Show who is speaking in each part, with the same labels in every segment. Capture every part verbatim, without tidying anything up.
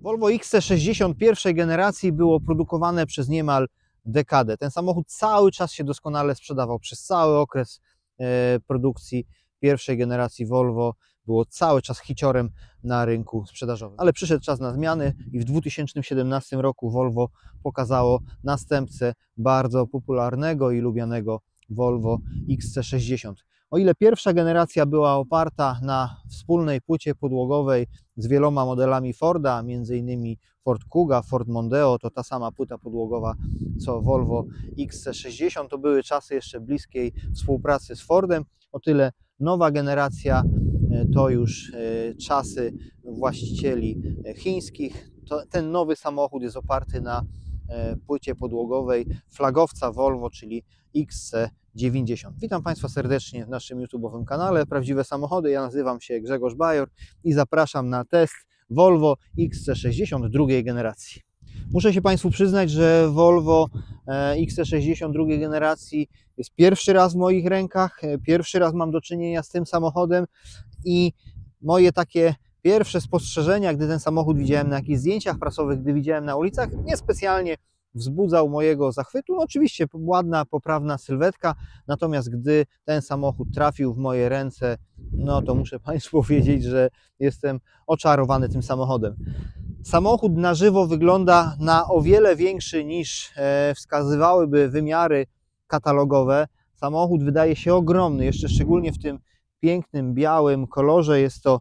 Speaker 1: Volvo X C sześćdziesiąt pierwszej generacji było produkowane przez niemal dekadę. Ten samochód cały czas się doskonale sprzedawał przez cały okres e, produkcji pierwszej generacji Volvo. Było cały czas hiciorem na rynku sprzedażowym. Ale przyszedł czas na zmiany i w dwa tysiące siedemnastym roku Volvo pokazało następcę bardzo popularnego i lubianego Volvo X C sześćdziesiąt. O ile pierwsza generacja była oparta na wspólnej płycie podłogowej z wieloma modelami Forda, między innymi Ford Kuga, Ford Mondeo, to ta sama płyta podłogowa co Volvo X C sześćdziesiąt, to były czasy jeszcze bliskiej współpracy z Fordem. O tyle nowa generacja to już czasy właścicieli chińskich. To, ten nowy samochód jest oparty na płycie podłogowej flagowca Volvo, czyli X C dziewięćdziesiąt. Witam Państwa serdecznie w naszym YouTube'owym kanale Prawdziwe Samochody. Ja nazywam się Grzegorz Bajor i zapraszam na test Volvo X C sześćdziesiąt drugiej generacji. Muszę się Państwu przyznać, że Volvo X C sześćdziesiąt drugiej generacji jest pierwszy raz w moich rękach. Pierwszy raz mam do czynienia z tym samochodem i moje takie pierwsze spostrzeżenia, gdy ten samochód widziałem na jakichś zdjęciach prasowych, gdy widziałem na ulicach, niespecjalnie wzbudzał mojego zachwytu. No oczywiście ładna, poprawna sylwetka, natomiast gdy ten samochód trafił w moje ręce, no to muszę Państwu powiedzieć, że jestem oczarowany tym samochodem. Samochód na żywo wygląda na o wiele większy niż wskazywałyby wymiary katalogowe. Samochód wydaje się ogromny, jeszcze szczególnie w tym pięknym, białym kolorze. Jest to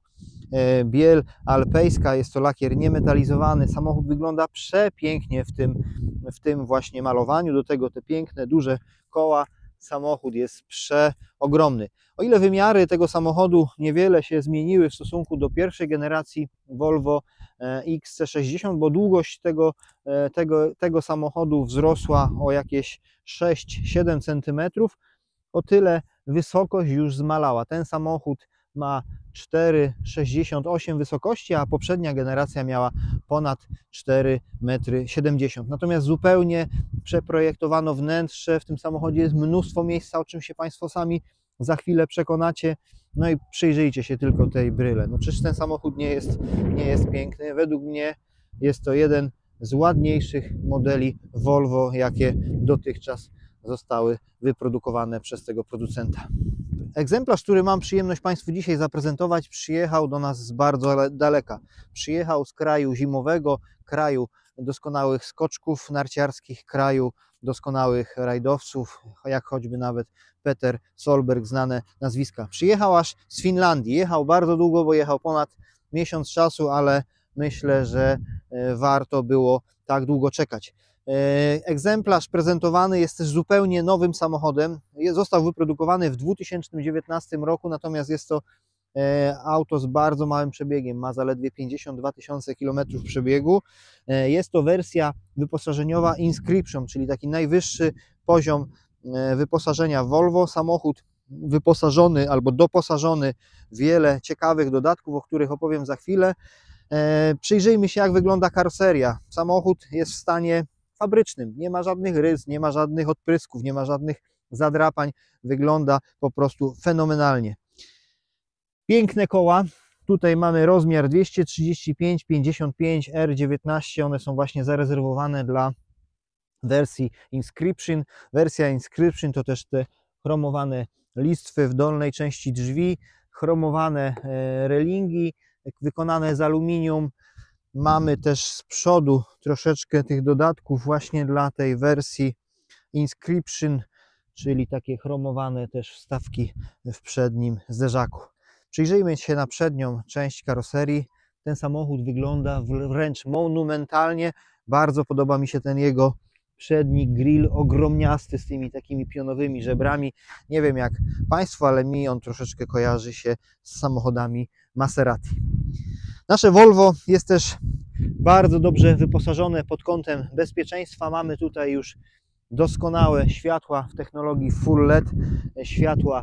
Speaker 1: biel alpejska, jest to lakier niemetalizowany. Samochód wygląda przepięknie w tym, w tym właśnie malowaniu. Do tego te piękne, duże koła. Samochód jest przeogromny. O ile wymiary tego samochodu niewiele się zmieniły w stosunku do pierwszej generacji Volvo X C sześćdziesiąt, bo długość tego, tego, tego samochodu wzrosła o jakieś sześć siedem centymetrów, o tyle wysokość już zmalała. Ten samochód ma cztery sześćdziesiąt osiem wysokości, a poprzednia generacja miała ponad cztery metry siedemdziesiąt. Natomiast zupełnie przeprojektowano wnętrze. W tym samochodzie jest mnóstwo miejsca, o czym się Państwo sami za chwilę przekonacie. No i przyjrzyjcie się tylko tej bryle. No czyż ten samochód nie jest, nie jest piękny? Według mnie jest to jeden z ładniejszych modeli Volvo, jakie dotychczas zostały wyprodukowane przez tego producenta. Egzemplarz, który mam przyjemność Państwu dzisiaj zaprezentować, przyjechał do nas z bardzo daleka. Przyjechał z kraju zimowego, kraju doskonałych skoczków narciarskich, kraju doskonałych rajdowców, jak choćby nawet Peter Solberg, znane nazwiska. Przyjechał aż z Finlandii. Jechał bardzo długo, bo jechał ponad miesiąc czasu, ale myślę, że warto było tak długo czekać. Egzemplarz prezentowany jest też zupełnie nowym samochodem. Został wyprodukowany w dwa tysiące dziewiętnastym roku, natomiast jest to auto z bardzo małym przebiegiem. Ma zaledwie pięćdziesiąt dwa tysiące kilometrów przebiegu. Jest to wersja wyposażeniowa Inscription, czyli taki najwyższy poziom wyposażenia Volvo. Samochód wyposażony albo doposażony w wiele ciekawych dodatków, o których opowiem za chwilę. Przyjrzyjmy się, jak wygląda karoseria. Samochód jest w stanie fabrycznym, nie ma żadnych rys, nie ma żadnych odprysków, nie ma żadnych zadrapań, wygląda po prostu fenomenalnie. Piękne koła, tutaj mamy rozmiar dwieście trzydzieści pięć pięćdziesiąt pięć R dziewiętnaście, one są właśnie zarezerwowane dla wersji Inscription. Wersja Inscription to też te chromowane listwy w dolnej części drzwi, chromowane relingi wykonane z aluminium. Mamy też z przodu troszeczkę tych dodatków właśnie dla tej wersji Inscription, czyli takie chromowane też wstawki w przednim zderzaku. Przyjrzyjmy się na przednią część karoserii. Ten samochód wygląda wręcz monumentalnie. Bardzo podoba mi się ten jego przedni grill, ogromniasty, z tymi takimi pionowymi żebrami. Nie wiem jak Państwo, ale mi on troszeczkę kojarzy się z samochodami Maserati. Nasze Volvo jest też bardzo dobrze wyposażone pod kątem bezpieczeństwa. Mamy tutaj już doskonałe światła w technologii Full L E D, światła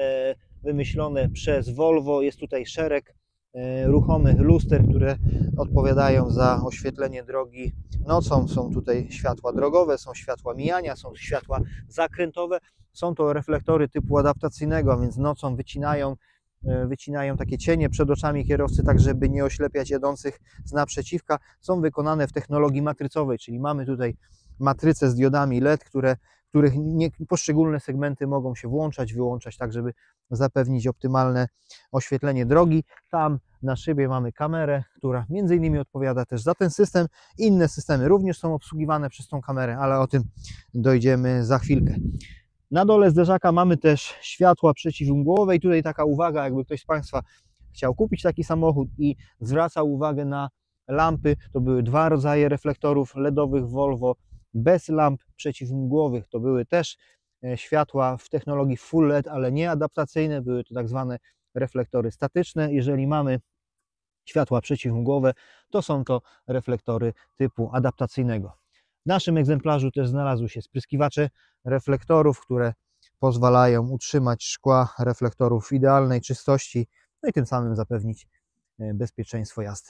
Speaker 1: wymyślone przez Volvo. Jest tutaj szereg ruchomych luster, które odpowiadają za oświetlenie drogi nocą. Są tutaj światła drogowe, są światła mijania, są światła zakrętowe. Są to reflektory typu adaptacyjnego, a więc nocą wycinają wycinają takie cienie przed oczami kierowcy, tak żeby nie oślepiać jadących z naprzeciwka. Są wykonane w technologii matrycowej, czyli mamy tutaj matryce z diodami L E D, które, których nie, poszczególne segmenty mogą się włączać, wyłączać, tak żeby zapewnić optymalne oświetlenie drogi. Tam na szybie mamy kamerę, która między innymi odpowiada też za ten system. Inne systemy również są obsługiwane przez tą kamerę, ale o tym dojdziemy za chwilkę. Na dole zderzaka mamy też światła przeciwmgłowe i tutaj taka uwaga, jakby ktoś z Państwa chciał kupić taki samochód i zwracał uwagę na lampy, to były dwa rodzaje reflektorów L E D owych Volvo bez lamp przeciwmgłowych. To były też światła w technologii Full L E D, ale nie adaptacyjne, były to tak zwane reflektory statyczne. Jeżeli mamy światła przeciwmgłowe, to są to reflektory typu adaptacyjnego. W naszym egzemplarzu też znalazły się spryskiwacze reflektorów, które pozwalają utrzymać szkła reflektorów w idealnej czystości, no i tym samym zapewnić bezpieczeństwo jazdy.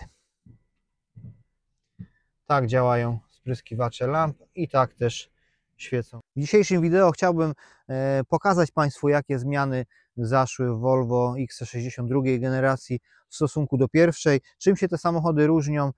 Speaker 1: Tak działają spryskiwacze lamp i tak też świecą. W dzisiejszym wideo chciałbym pokazać Państwu, jakie zmiany zaszły w Volvo X C sześćdziesiąt drugiej generacji w stosunku do pierwszej, czym się te samochody różnią,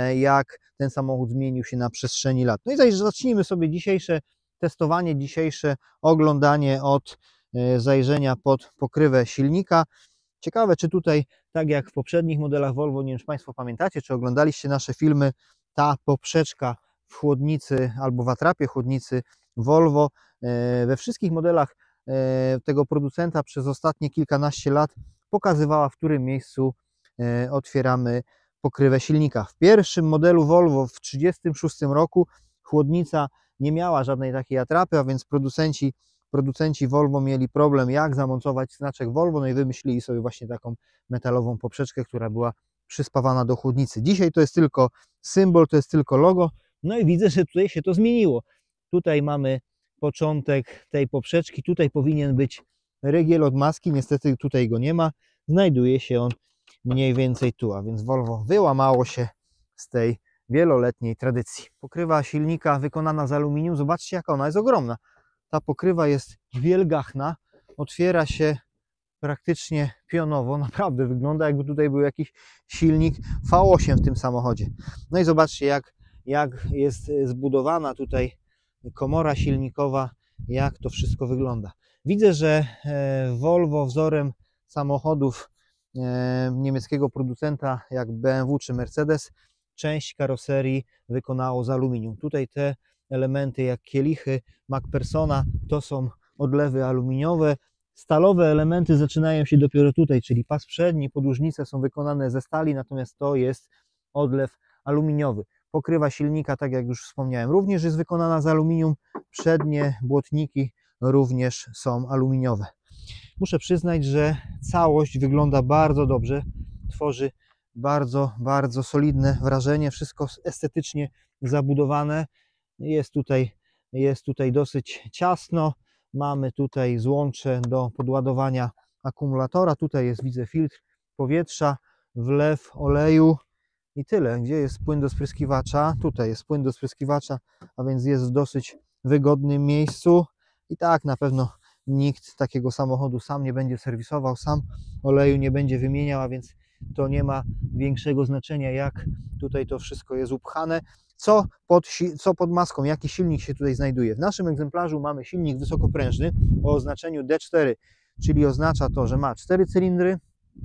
Speaker 1: jak ten samochód zmienił się na przestrzeni lat. No i zacznijmy sobie dzisiejsze testowanie, dzisiejsze oglądanie od zajrzenia pod pokrywę silnika. Ciekawe, czy tutaj, tak jak w poprzednich modelach Volvo, nie wiem, czy Państwo pamiętacie, czy oglądaliście nasze filmy, ta poprzeczka w chłodnicy albo w atrapie chłodnicy Volvo we wszystkich modelach tego producenta przez ostatnie kilkanaście lat pokazywała, w którym miejscu otwieramy pokrywę silnika. W pierwszym modelu Volvo w tysiąc dziewięćset trzydziestym szóstym roku chłodnica nie miała żadnej takiej atrapy, a więc producenci, producenci Volvo mieli problem, jak zamontować znaczek Volvo, no i wymyślili sobie właśnie taką metalową poprzeczkę, która była przyspawana do chłodnicy. Dzisiaj to jest tylko symbol, to jest tylko logo, no i widzę, że tutaj się to zmieniło. Tutaj mamy początek tej poprzeczki, tutaj powinien być rygiel od maski, niestety tutaj go nie ma, znajduje się on mniej więcej tu, a więc Volvo wyłamało się z tej wieloletniej tradycji. Pokrywa silnika wykonana z aluminium, zobaczcie, jaka ona jest ogromna. Ta pokrywa jest wielgachna, otwiera się praktycznie pionowo, naprawdę wygląda, jakby tutaj był jakiś silnik V osiem w tym samochodzie. No i zobaczcie, jak, jak jest zbudowana tutaj komora silnikowa, jak to wszystko wygląda. Widzę, że Volvo wzorem samochodów niemieckiego producenta jak B M W czy Mercedes część karoserii wykonało z aluminium. Tutaj te elementy jak kielichy MacPhersona to są odlewy aluminiowe. Stalowe elementy zaczynają się dopiero tutaj, czyli pas przedni, podłużnice są wykonane ze stali, natomiast to jest odlew aluminiowy. Pokrywa silnika, tak jak już wspomniałem, również jest wykonana z aluminium. Przednie błotniki również są aluminiowe. Muszę przyznać, że całość wygląda bardzo dobrze, tworzy bardzo, bardzo solidne wrażenie, wszystko estetycznie zabudowane. Jest tutaj, jest tutaj dosyć ciasno, mamy tutaj złącze do podładowania akumulatora, tutaj jest, widzę, filtr powietrza, wlew oleju i tyle. Gdzie jest płyn do spryskiwacza? Tutaj jest płyn do spryskiwacza, a więc jest w dosyć wygodnym miejscu i tak na pewno nikt takiego samochodu sam nie będzie serwisował, sam oleju nie będzie wymieniał, a więc to nie ma większego znaczenia, jak tutaj to wszystko jest upchane. Co pod, co pod maską, jaki silnik się tutaj znajduje? W naszym egzemplarzu mamy silnik wysokoprężny o oznaczeniu D cztery, czyli oznacza to, że ma cztery cylindry,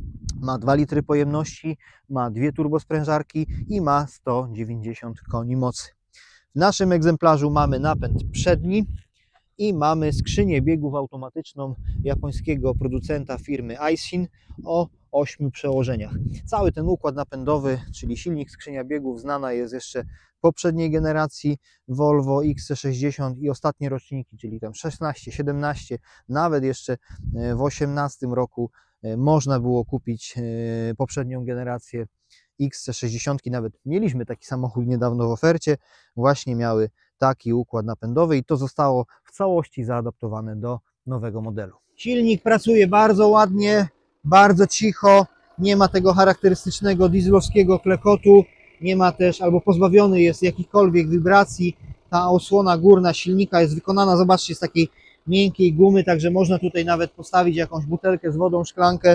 Speaker 1: ma dwa litry pojemności, ma dwie turbosprężarki i ma sto dziewięćdziesiąt koni mocy. W naszym egzemplarzu mamy napęd przedni i mamy skrzynię biegów automatyczną japońskiego producenta firmy Aisin o ośmiu przełożeniach. Cały ten układ napędowy, czyli silnik, skrzynia biegów, znana jest jeszcze poprzedniej generacji Volvo X C sześćdziesiąt i ostatnie roczniki, czyli tam szesnaście, siedemnaście, nawet jeszcze w osiemnastym roku można było kupić poprzednią generację X C sześćdziesiąt, nawet mieliśmy taki samochód niedawno w ofercie, właśnie miały taki układ napędowy i to zostało w całości zaadaptowane do nowego modelu. Silnik pracuje bardzo ładnie, bardzo cicho, nie ma tego charakterystycznego dieslowskiego klekotu, nie ma też, albo pozbawiony jest jakichkolwiek wibracji. Ta osłona górna silnika jest wykonana, zobaczcie, z takiej miękkiej gumy, także można tutaj nawet postawić jakąś butelkę z wodą, szklankę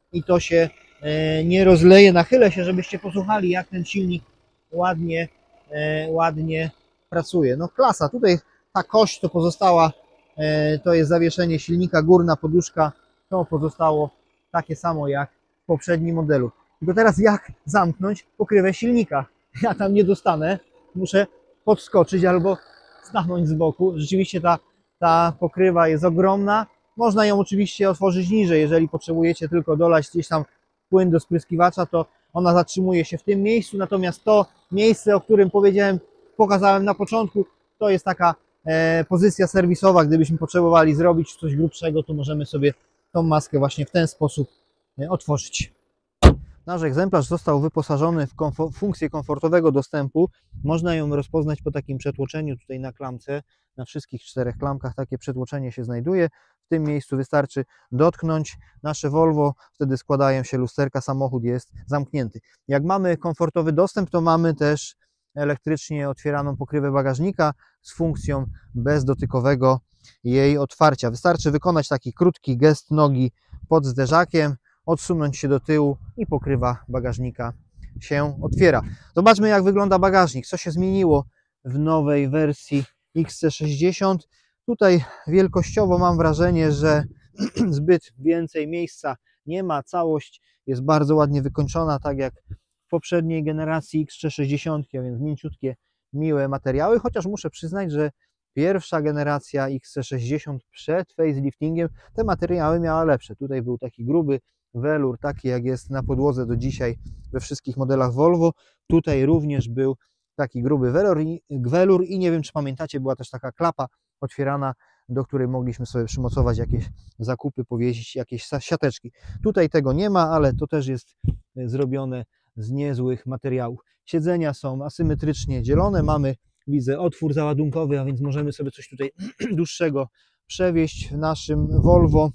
Speaker 1: i to się e, nie rozleje. Nachylę się, żebyście posłuchali, jak ten silnik ładnie, e, ładnie pracuje. No klasa, tutaj ta kość to pozostała, e, to jest zawieszenie silnika, górna poduszka, to pozostało takie samo jak w poprzednim modelu. Tylko teraz jak zamknąć pokrywę silnika? Ja tam nie dostanę, muszę podskoczyć albo stanąć z boku. Rzeczywiście ta, ta pokrywa jest ogromna. Można ją oczywiście otworzyć niżej, jeżeli potrzebujecie tylko dolać gdzieś tam płyn do spryskiwacza, to ona zatrzymuje się w tym miejscu, natomiast to miejsce, o którym powiedziałem, pokazałem na początku, to jest taka e, pozycja serwisowa. Gdybyśmy potrzebowali zrobić coś grubszego, to możemy sobie tą maskę właśnie w ten sposób e, otworzyć. Nasz egzemplarz został wyposażony w komfort, funkcję komfortowego dostępu. Można ją rozpoznać po takim przetłoczeniu tutaj na klamce. Na wszystkich czterech klamkach takie przetłoczenie się znajduje. W tym miejscu wystarczy dotknąć nasze Volvo, wtedy składają się lusterka, samochód jest zamknięty. Jak mamy komfortowy dostęp, to mamy też elektrycznie otwieraną pokrywę bagażnika z funkcją bezdotykowego jej otwarcia. Wystarczy wykonać taki krótki gest nogi pod zderzakiem, odsunąć się do tyłu i pokrywa bagażnika się otwiera. Zobaczmy, jak wygląda bagażnik, co się zmieniło w nowej wersji X C sześćdziesiąt. Tutaj wielkościowo mam wrażenie, że zbyt więcej miejsca nie ma. Całość jest bardzo ładnie wykończona, tak jak w poprzedniej generacji X C sześćdziesiąt, a więc mięciutkie, miłe materiały, chociaż muszę przyznać, że pierwsza generacja X C sześćdziesiąt przed faceliftingiem te materiały miała lepsze. Tutaj był taki gruby welur, taki jak jest na podłodze do dzisiaj we wszystkich modelach Volvo. Tutaj również był taki gruby welur i, welur i nie wiem, czy pamiętacie, była też taka klapa otwierana, do której mogliśmy sobie przymocować jakieś zakupy, powiesić jakieś siateczki. Tutaj tego nie ma, ale to też jest zrobione z niezłych materiałów. Siedzenia są asymetrycznie dzielone, mamy, widzę, otwór załadunkowy, a więc możemy sobie coś tutaj dłuższego przewieźć w naszym Volvo.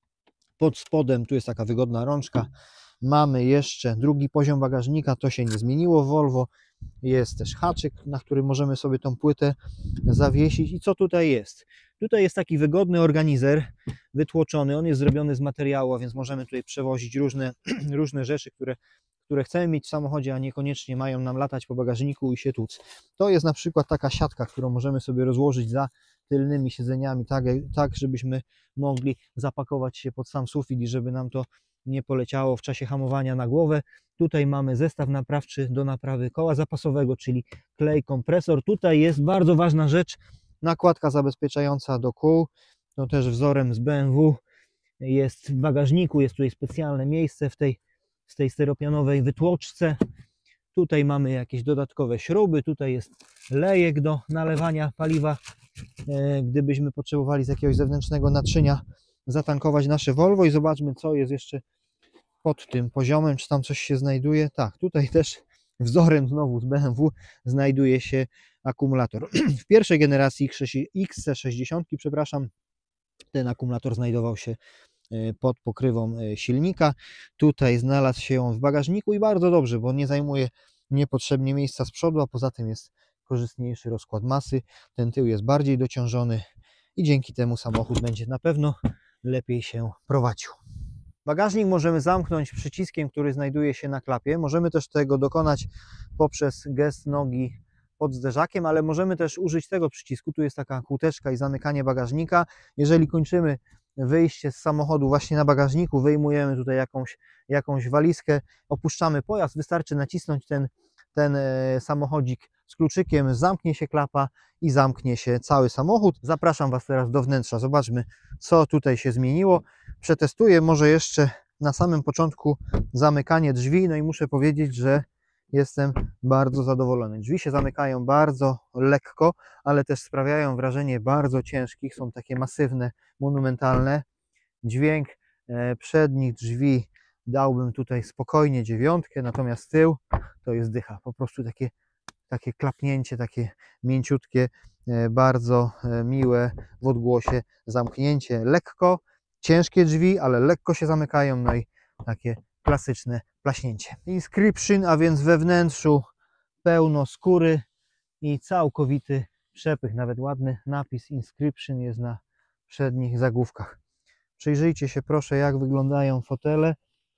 Speaker 1: Pod spodem tu jest taka wygodna rączka. Mamy jeszcze drugi poziom bagażnika, to się nie zmieniło w Volvo. Jest też haczyk, na którym możemy sobie tą płytę zawiesić. I co tutaj jest? Tutaj jest taki wygodny organizer wytłoczony. On jest zrobiony z materiału, a więc możemy tutaj przewozić różne, różne rzeczy, które, które chcemy mieć w samochodzie, a niekoniecznie mają nam latać po bagażniku i się tłuc. To jest na przykład taka siatka, którą możemy sobie rozłożyć za tylnymi siedzeniami, tak, tak żebyśmy mogli zapakować się pod sam sufit i żeby nam to nie poleciało w czasie hamowania na głowę. Tutaj mamy zestaw naprawczy do naprawy koła zapasowego, czyli klej, kompresor. Tutaj jest bardzo ważna rzecz, nakładka zabezpieczająca do kół. To też wzorem z B M W jest w bagażniku, jest tutaj specjalne miejsce w tej, w tej styropianowej wytłoczce. Tutaj mamy jakieś dodatkowe śruby, tutaj jest lejek do nalewania paliwa, gdybyśmy potrzebowali z jakiegoś zewnętrznego naczynia zatankować nasze Volvo. I zobaczmy, co jest jeszcze pod tym poziomem, czy tam coś się znajduje. Tak, tutaj też wzorem znowu z B M W znajduje się akumulator. W pierwszej generacji X C sześćdziesiąt, przepraszam, ten akumulator znajdował się pod pokrywą silnika. Tutaj znalazł się on w bagażniku i bardzo dobrze, bo nie zajmuje niepotrzebnie miejsca z przodu, a poza tym jest korzystniejszy rozkład masy. Ten tył jest bardziej dociążony i dzięki temu samochód będzie na pewno lepiej się prowadził. Bagażnik możemy zamknąć przyciskiem, który znajduje się na klapie. Możemy też tego dokonać poprzez gest nogi pod zderzakiem, ale możemy też użyć tego przycisku. Tu jest taka kłódeczka i zamykanie bagażnika. Jeżeli kończymy wyjście z samochodu właśnie na bagażniku, wyjmujemy tutaj jakąś, jakąś walizkę, opuszczamy pojazd, wystarczy nacisnąć ten, ten samochodzik z kluczykiem, zamknie się klapa i zamknie się cały samochód. Zapraszam Was teraz do wnętrza. Zobaczmy, co tutaj się zmieniło. Przetestuję może jeszcze na samym początku zamykanie drzwi, no i muszę powiedzieć, że jestem bardzo zadowolony. Drzwi się zamykają bardzo lekko, ale też sprawiają wrażenie bardzo ciężkich. Są takie masywne, monumentalne. Dźwięk przednich drzwi dałbym tutaj spokojnie dziewiątkę, natomiast tył to jest dycha. Po prostu takie, takie klapnięcie, takie mięciutkie, bardzo miłe w odgłosie zamknięcie. Lekko, ciężkie drzwi, ale lekko się zamykają, no i takie klasyczne plaśnięcie. Inscription, a więc we wnętrzu pełno skóry i całkowity przepych. Nawet ładny napis Inscription jest na przednich zagłówkach. Przyjrzyjcie się proszę, jak wyglądają fotele.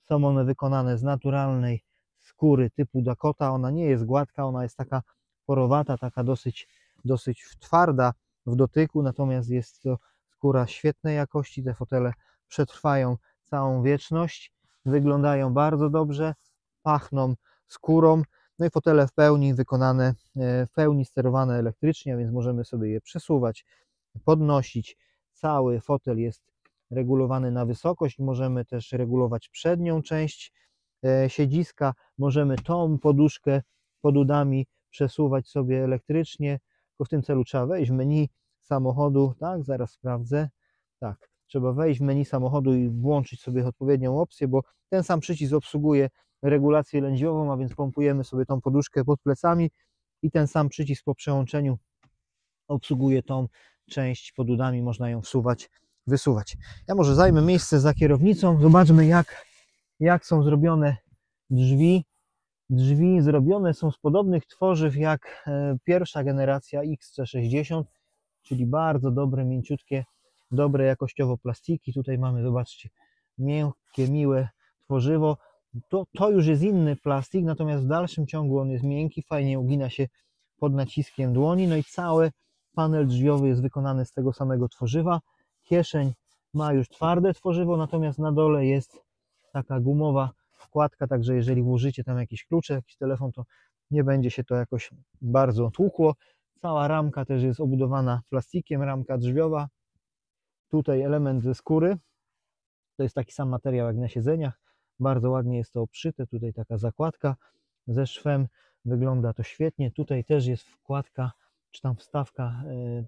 Speaker 1: Są one wykonane z naturalnej skóry typu Dakota. Ona nie jest gładka, ona jest taka porowata, taka dosyć, dosyć twarda w dotyku, natomiast jest to skóra świetnej jakości. Te fotele przetrwają całą wieczność, wyglądają bardzo dobrze, pachną skórą. No i fotele w pełni wykonane, w pełni sterowane elektrycznie, więc możemy sobie je przesuwać, podnosić. Cały fotel jest regulowany na wysokość, możemy też regulować przednią część siedziska, możemy tą poduszkę pod udami przesuwać sobie elektrycznie, tylko w tym celu trzeba wejść w menu samochodu, tak, zaraz sprawdzę, tak, trzeba wejść w menu samochodu i włączyć sobie odpowiednią opcję, bo ten sam przycisk obsługuje regulację lędźwiową, a więc pompujemy sobie tą poduszkę pod plecami i ten sam przycisk po przełączeniu obsługuje tą część pod udami, można ją wsuwać, wysuwać. Ja może zajmę miejsce za kierownicą, zobaczmy jak, jak są zrobione drzwi. Drzwi zrobione są z podobnych tworzyw jak pierwsza generacja X C sześćdziesiąt, czyli bardzo dobre, mięciutkie, dobre jakościowo plastiki. Tutaj mamy, zobaczcie, miękkie, miłe tworzywo. To, to już jest inny plastik, natomiast w dalszym ciągu on jest miękki, fajnie ugina się pod naciskiem dłoni. No i cały panel drzwiowy jest wykonany z tego samego tworzywa. Kieszeń ma już twarde tworzywo, natomiast na dole jest taka gumowa wkładka, także jeżeli włożycie tam jakieś klucze, jakiś telefon, to nie będzie się to jakoś bardzo tłukło. Cała ramka też jest obudowana plastikiem, ramka drzwiowa. Tutaj element ze skóry. To jest taki sam materiał jak na siedzeniach. Bardzo ładnie jest to obszyte. Tutaj taka zakładka ze szwem. Wygląda to świetnie. Tutaj też jest wkładka, czy tam wstawka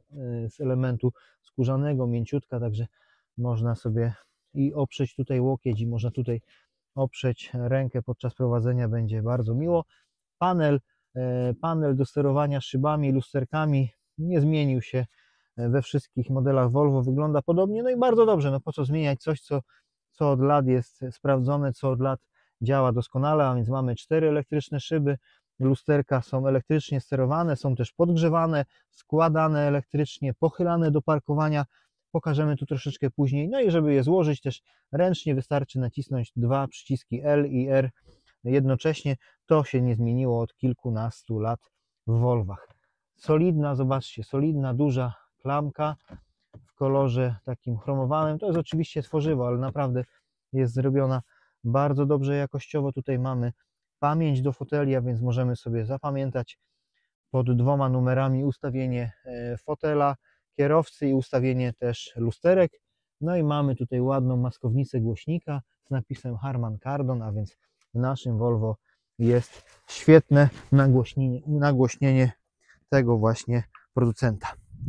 Speaker 1: z elementu skórzanego, mięciutka, także można sobie i oprzeć tutaj łokieć i można tutaj oprzeć rękę podczas prowadzenia, będzie bardzo miło. Panel, panel do sterowania szybami, lusterkami nie zmienił się we wszystkich modelach Volvo, wygląda podobnie, no i bardzo dobrze, no po co zmieniać coś, co, co od lat jest sprawdzone, co od lat działa doskonale, a więc mamy cztery elektryczne szyby, lusterka są elektrycznie sterowane, są też podgrzewane, składane elektrycznie, pochylane do parkowania. Pokażemy tu troszeczkę później. No i żeby je złożyć też ręcznie, wystarczy nacisnąć dwa przyciski L i R jednocześnie. To się nie zmieniło od kilkunastu lat w Volvach. Solidna, zobaczcie, solidna, duża klamka w kolorze takim chromowanym. To jest oczywiście tworzywo, ale naprawdę jest zrobiona bardzo dobrze jakościowo. Tutaj mamy pamięć do foteli, a więc możemy sobie zapamiętać pod dwoma numerami ustawienie fotela kierowcy i ustawienie też lusterek. No i mamy tutaj ładną maskownicę głośnika z napisem Harman Kardon, a więc w naszym Volvo jest świetne nagłośnienie, nagłośnienie tego właśnie producenta.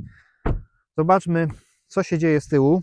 Speaker 1: Zobaczmy, co się dzieje z tyłu.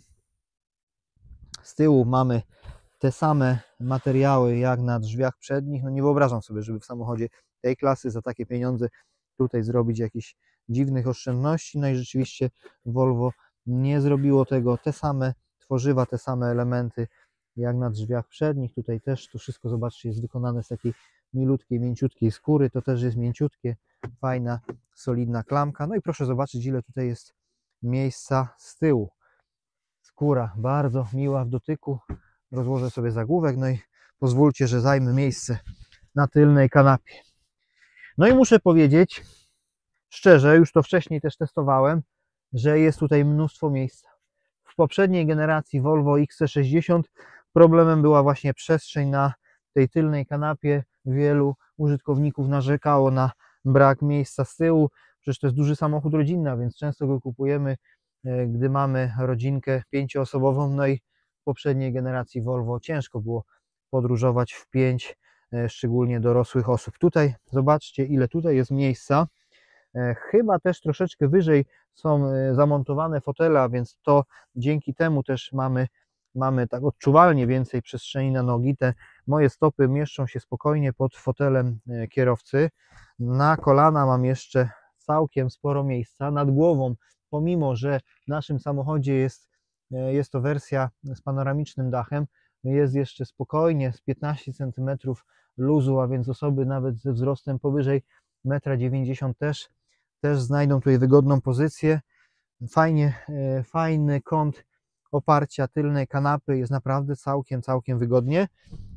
Speaker 1: Z tyłu mamy te same materiały jak na drzwiach przednich. No nie wyobrażam sobie, żeby w samochodzie tej klasy za takie pieniądze tutaj zrobić jakieś dziwnych oszczędności. No i rzeczywiście Volvo nie zrobiło tego. Te same tworzywa, te same elementy jak na drzwiach przednich. Tutaj też to wszystko, zobaczcie, jest wykonane z takiej milutkiej, mięciutkiej skóry. To też jest mięciutkie, fajna, solidna klamka. No i proszę zobaczyć, ile tutaj jest miejsca z tyłu. Skóra bardzo miła w dotyku. Rozłożę sobie zagłówek, no i pozwólcie, że zajmę miejsce na tylnej kanapie. No i muszę powiedzieć szczerze, już to wcześniej też testowałem, że jest tutaj mnóstwo miejsca. W poprzedniej generacji Volvo X C sześćdziesiąt problemem była właśnie przestrzeń na tej tylnej kanapie. Wielu użytkowników narzekało na brak miejsca z tyłu. Przecież to jest duży samochód rodzinny, a więc często go kupujemy, gdy mamy rodzinkę pięcioosobową. No i w poprzedniej generacji Volvo ciężko było podróżować w pięć, szczególnie dorosłych osób. Tutaj zobaczcie, ile tutaj jest miejsca. Chyba też troszeczkę wyżej są zamontowane fotele, a więc to dzięki temu też mamy, mamy tak odczuwalnie więcej przestrzeni na nogi. Te moje stopy mieszczą się spokojnie pod fotelem kierowcy. Na kolana mam jeszcze całkiem sporo miejsca. Nad głową, pomimo że w naszym samochodzie jest, jest to wersja z panoramicznym dachem, jest jeszcze spokojnie z piętnaście centymetrów luzu, a więc osoby nawet ze wzrostem powyżej jeden dziewięćdziesiąt metra też, też znajdą tutaj wygodną pozycję. Fajnie, fajny kąt oparcia tylnej kanapy, jest naprawdę całkiem, całkiem wygodnie.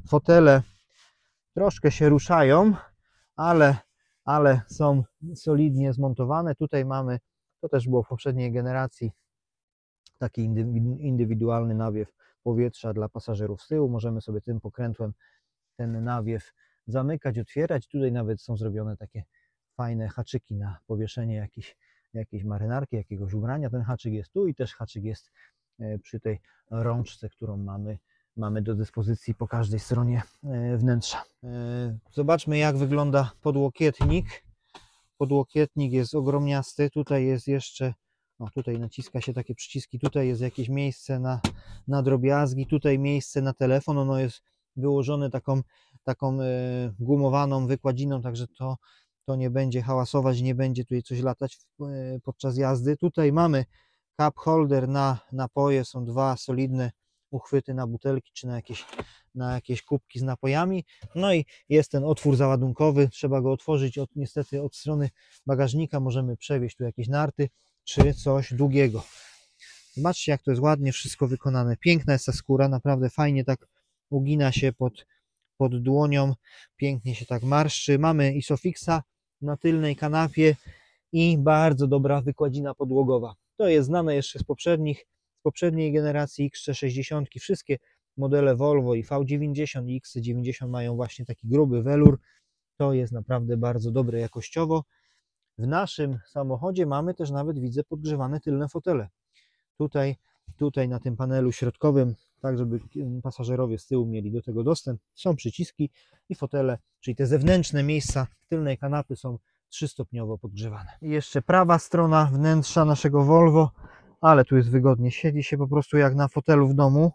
Speaker 1: Fotele troszkę się ruszają, ale, ale są solidnie zmontowane. Tutaj mamy, to też było w poprzedniej generacji, taki indywidualny nawiew powietrza dla pasażerów z tyłu. Możemy sobie tym pokrętłem ten nawiew zamykać, otwierać. Tutaj nawet są zrobione takie fajne haczyki na powieszenie jakiejś, jakiejś marynarki, jakiegoś ubrania. Ten haczyk jest tu i też haczyk jest przy tej rączce, którą mamy, mamy do dyspozycji po każdej stronie wnętrza. Zobaczmy, jak wygląda podłokietnik. Podłokietnik jest ogromniasty. Tutaj jest jeszcze, no tutaj naciska się takie przyciski, tutaj jest jakieś miejsce na, na drobiazgi, tutaj miejsce na telefon. Ono jest wyłożone taką, taką gumowaną wykładziną, także to, to nie będzie hałasować, nie będzie tutaj coś latać podczas jazdy. Tutaj mamy cup holder na napoje, są dwa solidne uchwyty na butelki czy na jakieś, na jakieś kubki z napojami. No i jest ten otwór załadunkowy, trzeba go otworzyć. Od, niestety od strony bagażnika możemy przewieźć tu jakieś narty czy coś długiego. Zobaczcie, jak to jest ładnie wszystko wykonane. Piękna jest ta skóra, naprawdę fajnie tak ugina się pod, pod dłonią, pięknie się tak marszczy. Mamy Isofixa na tylnej kanapie i bardzo dobra wykładzina podłogowa. To jest znane jeszcze z poprzednich, z poprzedniej generacji X C sześćdziesiąt. Wszystkie modele Volvo i V dziewięćdziesiąt i X C dziewięćdziesiąt mają właśnie taki gruby welur. To jest naprawdę bardzo dobre jakościowo. W naszym samochodzie mamy też nawet, widzę, podgrzewane tylne fotele. Tutaj, tutaj na tym panelu środkowym, tak żeby pasażerowie z tyłu mieli do tego dostęp, są przyciski i fotele, czyli te zewnętrzne miejsca tylnej kanapy są trzystopniowo podgrzewane. I jeszcze prawa strona wnętrza naszego Volvo, ale tu jest wygodnie, siedzi się po prostu jak na fotelu w domu.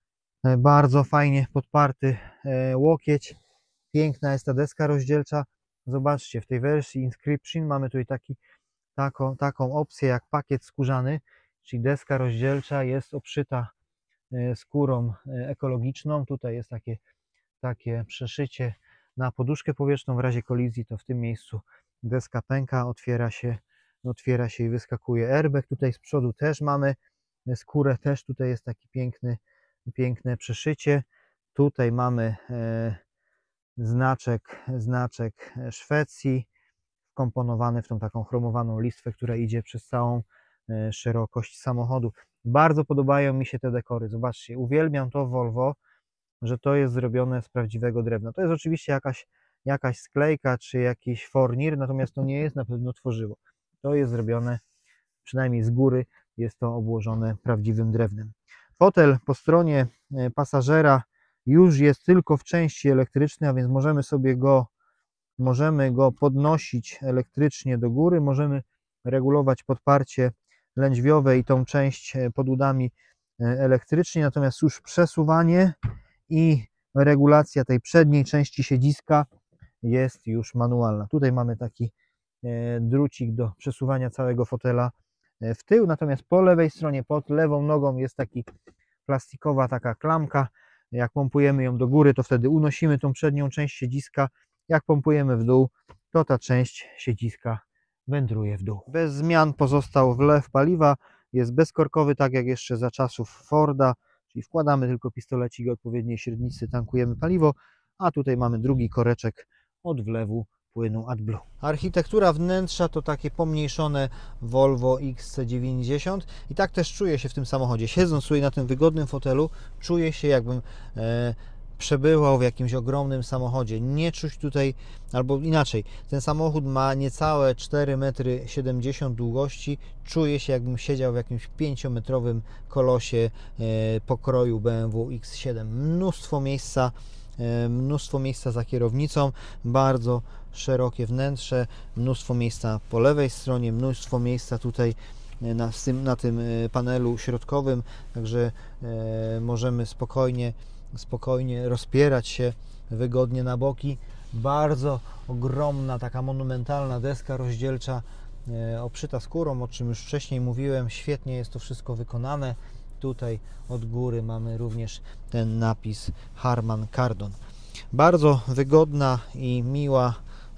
Speaker 1: Bardzo fajnie podparty łokieć, piękna jest ta deska rozdzielcza. Zobaczcie, w tej wersji Inscription mamy tutaj taki, taką, taką opcję jak pakiet skórzany, czyli deska rozdzielcza jest obszyta skórą ekologiczną. Tutaj jest takie, takie przeszycie na poduszkę powietrzną. W razie kolizji to w tym miejscu deska pęka, otwiera się, otwiera się i wyskakuje airbag. Tutaj z przodu też mamy skórę, też tutaj jest taki piękny, piękne przeszycie. Tutaj mamy e, znaczek, znaczek Szwecji wkomponowany w tą taką chromowaną listwę, która idzie przez całą e, szerokość samochodu. Bardzo podobają mi się te dekory. Zobaczcie, uwielbiam to w Volvo, że to jest zrobione z prawdziwego drewna. To jest oczywiście jakaś, jakaś sklejka czy jakiś fornir, natomiast to nie jest na pewno tworzywo. To jest zrobione, przynajmniej z góry, jest to obłożone prawdziwym drewnem. Fotel po stronie pasażera już jest tylko w części elektrycznej, a więc możemy sobie go, możemy go podnosić elektrycznie do góry, możemy regulować podparcie lędźwiowe i tą część pod udami elektrycznie, natomiast już przesuwanie i regulacja tej przedniej części siedziska jest już manualna. Tutaj mamy taki drucik do przesuwania całego fotela w tył, natomiast po lewej stronie, pod lewą nogą jest taki plastikowa taka klamka. Jak pompujemy ją do góry, to wtedy unosimy tą przednią część siedziska. Jak pompujemy w dół, to ta część siedziska wędruje w dół. Bez zmian pozostał wlew paliwa. Jest bezkorkowy, tak jak jeszcze za czasów Forda, czyli wkładamy tylko pistolecik o odpowiedniej średnicy, tankujemy paliwo, a tutaj mamy drugi koreczek od wlewu płynu AdBlue. Architektura wnętrza to takie pomniejszone Volvo X C dziewięćdziesiąt i tak też czuję się w tym samochodzie. Siedząc tutaj na tym wygodnym fotelu, czuję się, jakbym e, przebywał w jakimś ogromnym samochodzie. Nie czuć tutaj, albo inaczej, ten samochód ma niecałe cztery metry siedemdziesiąt długości. Czuję się, jakbym siedział w jakimś pięciometrowym kolosie e, pokroju B M W X siedem. Mnóstwo miejsca, e, mnóstwo miejsca za kierownicą, bardzo szerokie wnętrze, mnóstwo miejsca po lewej stronie, mnóstwo miejsca tutaj na tym, na tym panelu środkowym, także e, możemy spokojnie, spokojnie rozpierać się wygodnie na boki. Bardzo ogromna, taka monumentalna deska rozdzielcza e, obszyta skórą, o czym już wcześniej mówiłem. Świetnie jest to wszystko wykonane. Tutaj od góry mamy również ten napis Harman Kardon. Bardzo wygodna i miła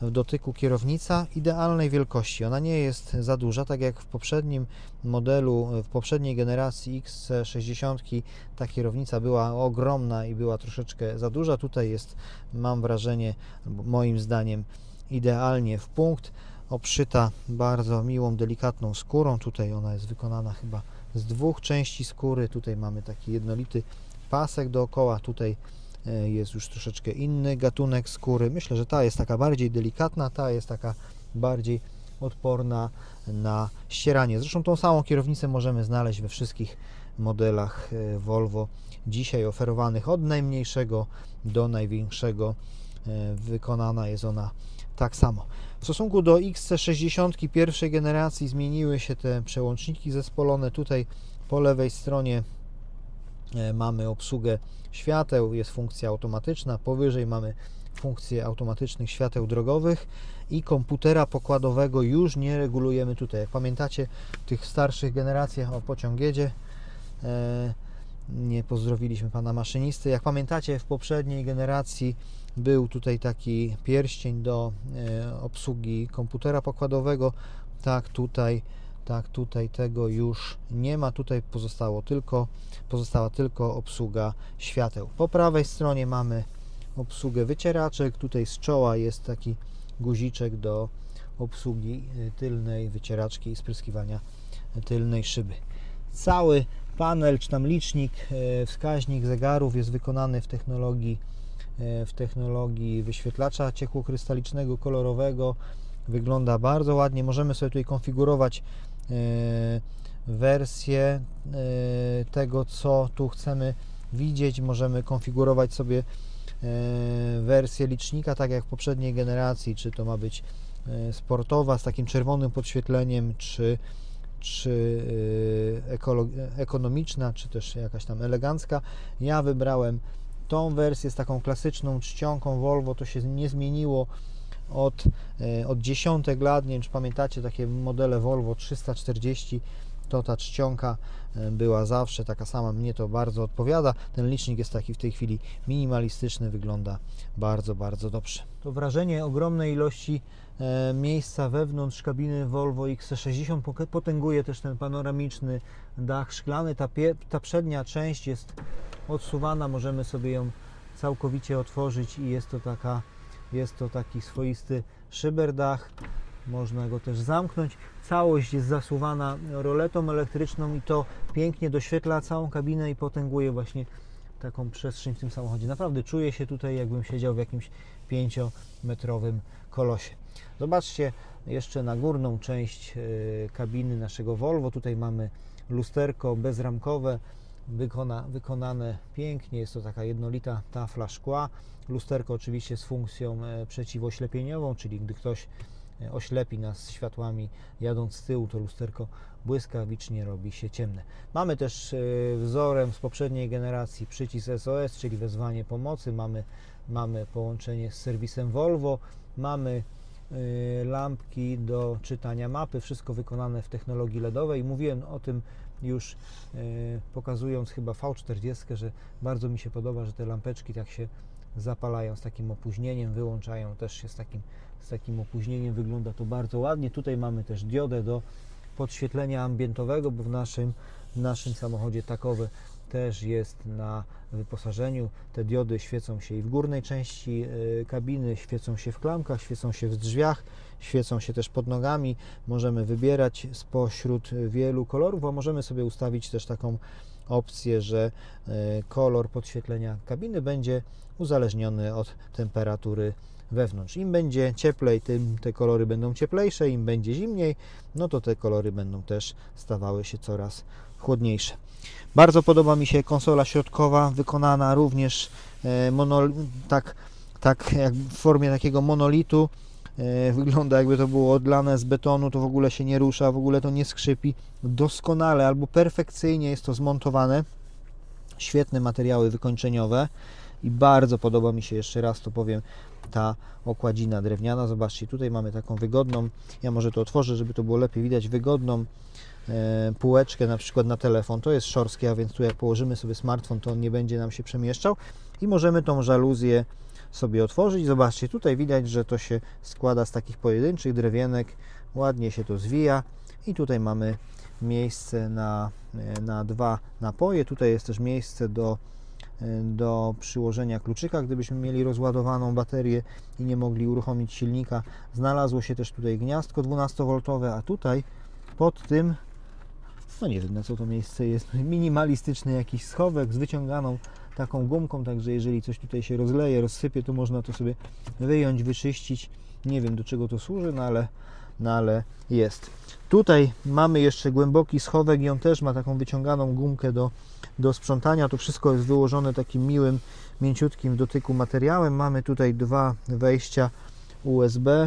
Speaker 1: w dotyku kierownica idealnej wielkości. Ona nie jest za duża, tak jak w poprzednim modelu, w poprzedniej generacji X C sześćdziesiąt ta kierownica była ogromna i była troszeczkę za duża. Tutaj jest, mam wrażenie, moim zdaniem idealnie w punkt, obszyta bardzo miłą, delikatną skórą. Tutaj ona jest wykonana chyba z dwóch części skóry. Tutaj mamy taki jednolity pasek dookoła, tutaj jest już troszeczkę inny gatunek skóry. Myślę, że ta jest taka bardziej delikatna, ta jest taka bardziej odporna na ścieranie. Zresztą tą samą kierownicę możemy znaleźć we wszystkich modelach Volvo dzisiaj oferowanych, od najmniejszego do największego. Wykonana jest ona tak samo. W stosunku do X C sześćdziesiąt pierwszej generacji zmieniły się te przełączniki zespolone. Tutaj po lewej stronie mamy obsługę świateł, jest funkcja automatyczna, powyżej mamy funkcję automatycznych świateł drogowych i komputera pokładowego już nie regulujemy tutaj. Jak pamiętacie, w tych starszych generacjach, o, pociąg jedzie, e, nie pozdrowiliśmy pana maszynisty. Jak pamiętacie, w poprzedniej generacji był tutaj taki pierścień do e, obsługi komputera pokładowego. Tak tutaj Tak, tutaj tego już nie ma. Tutaj pozostało tylko, pozostała tylko obsługa świateł. Po prawej stronie mamy obsługę wycieraczek. Tutaj z czoła jest taki guziczek do obsługi tylnej wycieraczki i spryskiwania tylnej szyby. Cały panel, czy tam licznik, wskaźnik zegarów jest wykonany w technologii, w technologii wyświetlacza ciekłokrystalicznego, kolorowego. Wygląda bardzo ładnie. Możemy sobie tutaj konfigurować wersję tego, co tu chcemy widzieć. Możemy konfigurować sobie wersję licznika, tak jak w poprzedniej generacji, czy to ma być sportowa z takim czerwonym podświetleniem, czy, czy ekonomiczna, czy też jakaś tam elegancka. Ja wybrałem tą wersję z taką klasyczną czcionką Volvo. To się nie zmieniło od, od dziesiątek lat. Nie wiem, czy pamiętacie takie modele Volvo trzysta czterdzieści, to ta czcionka była zawsze taka sama. Mnie to bardzo odpowiada. Ten licznik jest taki w tej chwili minimalistyczny, wygląda bardzo, bardzo dobrze. To wrażenie ogromnej ilości miejsca wewnątrz kabiny Volvo X C sześćdziesiąt potęguje też ten panoramiczny dach szklany. Ta, ta przednia część jest odsuwana, możemy sobie ją całkowicie otworzyć i jest to taka Jest to taki swoisty szyberdach. Można go też zamknąć. Całość jest zasuwana roletą elektryczną i to pięknie doświetla całą kabinę i potęguje właśnie taką przestrzeń w tym samochodzie. Naprawdę czuję się tutaj, jakbym siedział w jakimś pięciometrowym kolosie. Zobaczcie jeszcze na górną część kabiny naszego Volvo. Tutaj mamy lusterko bezramkowe, Wykona, wykonane pięknie. Jest to taka jednolita tafla szkła. Lusterko oczywiście z funkcją przeciwoślepieniową, czyli gdy ktoś oślepi nas światłami jadąc z tyłu, to lusterko błyskawicznie robi się ciemne. Mamy też wzorem z poprzedniej generacji przycisk S O S, czyli wezwanie pomocy. Mamy, mamy połączenie z serwisem Volvo. Mamy lampki do czytania mapy. Wszystko wykonane w technologii LEDowej. Mówiłem o tym już pokazując chyba V czterdzieści, że bardzo mi się podoba, że te lampeczki tak się zapalają z takim opóźnieniem, wyłączają też się z takim, z takim opóźnieniem. Wygląda to bardzo ładnie. Tutaj mamy też diodę do podświetlenia ambientowego, bo w naszym, w naszym samochodzie takowe też jest na wyposażeniu. Te diody świecą się i w górnej części kabiny, świecą się w klamkach, świecą się w drzwiach, świecą się też pod nogami. Możemy wybierać spośród wielu kolorów, a możemy sobie ustawić też taką opcję, że kolor podświetlenia kabiny będzie uzależniony od temperatury wewnątrz. Im będzie cieplej, tym te kolory będą cieplejsze, im będzie zimniej, no to te kolory będą też stawały się coraz chłodniejsze. Bardzo podoba mi się konsola środkowa, wykonana również monol tak, tak jak w formie takiego monolitu. Wygląda, jakby to było odlane z betonu, to w ogóle się nie rusza, w ogóle to nie skrzypi. Doskonale albo perfekcyjnie jest to zmontowane. Świetne materiały wykończeniowe i bardzo podoba mi się, jeszcze raz to powiem, ta okładzina drewniana. Zobaczcie, tutaj mamy taką wygodną, ja może to otworzę, żeby to było lepiej widać, wygodną e, półeczkę na przykład na telefon. To jest szorskie, a więc tu jak położymy sobie smartfon, to on nie będzie nam się przemieszczał i możemy tą żaluzję sobie otworzyć. Zobaczcie, tutaj widać, że to się składa z takich pojedynczych drewienek, ładnie się to zwija i tutaj mamy miejsce na, na dwa napoje. Tutaj jest też miejsce do, do przyłożenia kluczyka, gdybyśmy mieli rozładowaną baterię i nie mogli uruchomić silnika. Znalazło się też tutaj gniazdko dwunastowoltowe, a tutaj pod tym, no nie wiem na co to miejsce jest, minimalistyczny jakiś schowek z wyciąganą taką gumką, także jeżeli coś tutaj się rozleje, rozsypie, to można to sobie wyjąć, wyczyścić. Nie wiem do czego to służy, no ale, no ale jest. Tutaj mamy jeszcze głęboki schowek i on też ma taką wyciąganą gumkę do, do sprzątania. To wszystko jest wyłożone takim miłym, mięciutkim w dotyku materiałem. Mamy tutaj dwa wejścia U S B,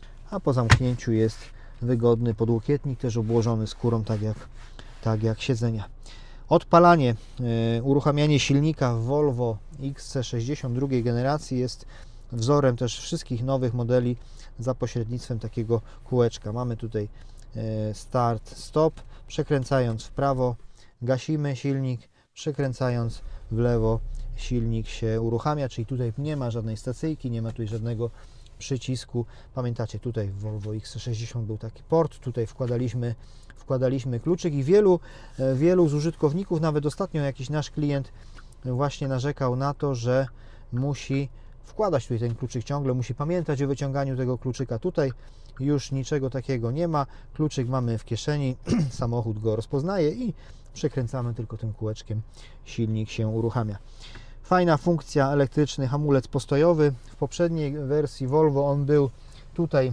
Speaker 1: a po zamknięciu jest wygodny podłokietnik, też obłożony skórą, tak jak, tak jak siedzenia. Odpalanie, yy, uruchamianie silnika w Volvo X C sześćdziesiąt drugiej generacji jest wzorem też wszystkich nowych modeli za pośrednictwem takiego kółeczka. Mamy tutaj yy, start, stop, przekręcając w prawo gasimy silnik, przekręcając w lewo silnik się uruchamia, czyli tutaj nie ma żadnej stacyjki, nie ma tutaj żadnego przycisku. Pamiętacie, tutaj w Volvo X C sześćdziesiąt był taki port, tutaj wkładaliśmy, wkładaliśmy kluczyk i wielu, wielu z użytkowników, nawet ostatnio jakiś nasz klient właśnie narzekał na to, że musi wkładać tutaj ten kluczyk ciągle, musi pamiętać o wyciąganiu tego kluczyka. Tutaj już niczego takiego nie ma, kluczyk mamy w kieszeni, samochód go rozpoznaje i przekręcamy tylko tym kółeczkiem, silnik się uruchamia. Fajna funkcja, elektryczny hamulec postojowy. W poprzedniej wersji Volvo on był tutaj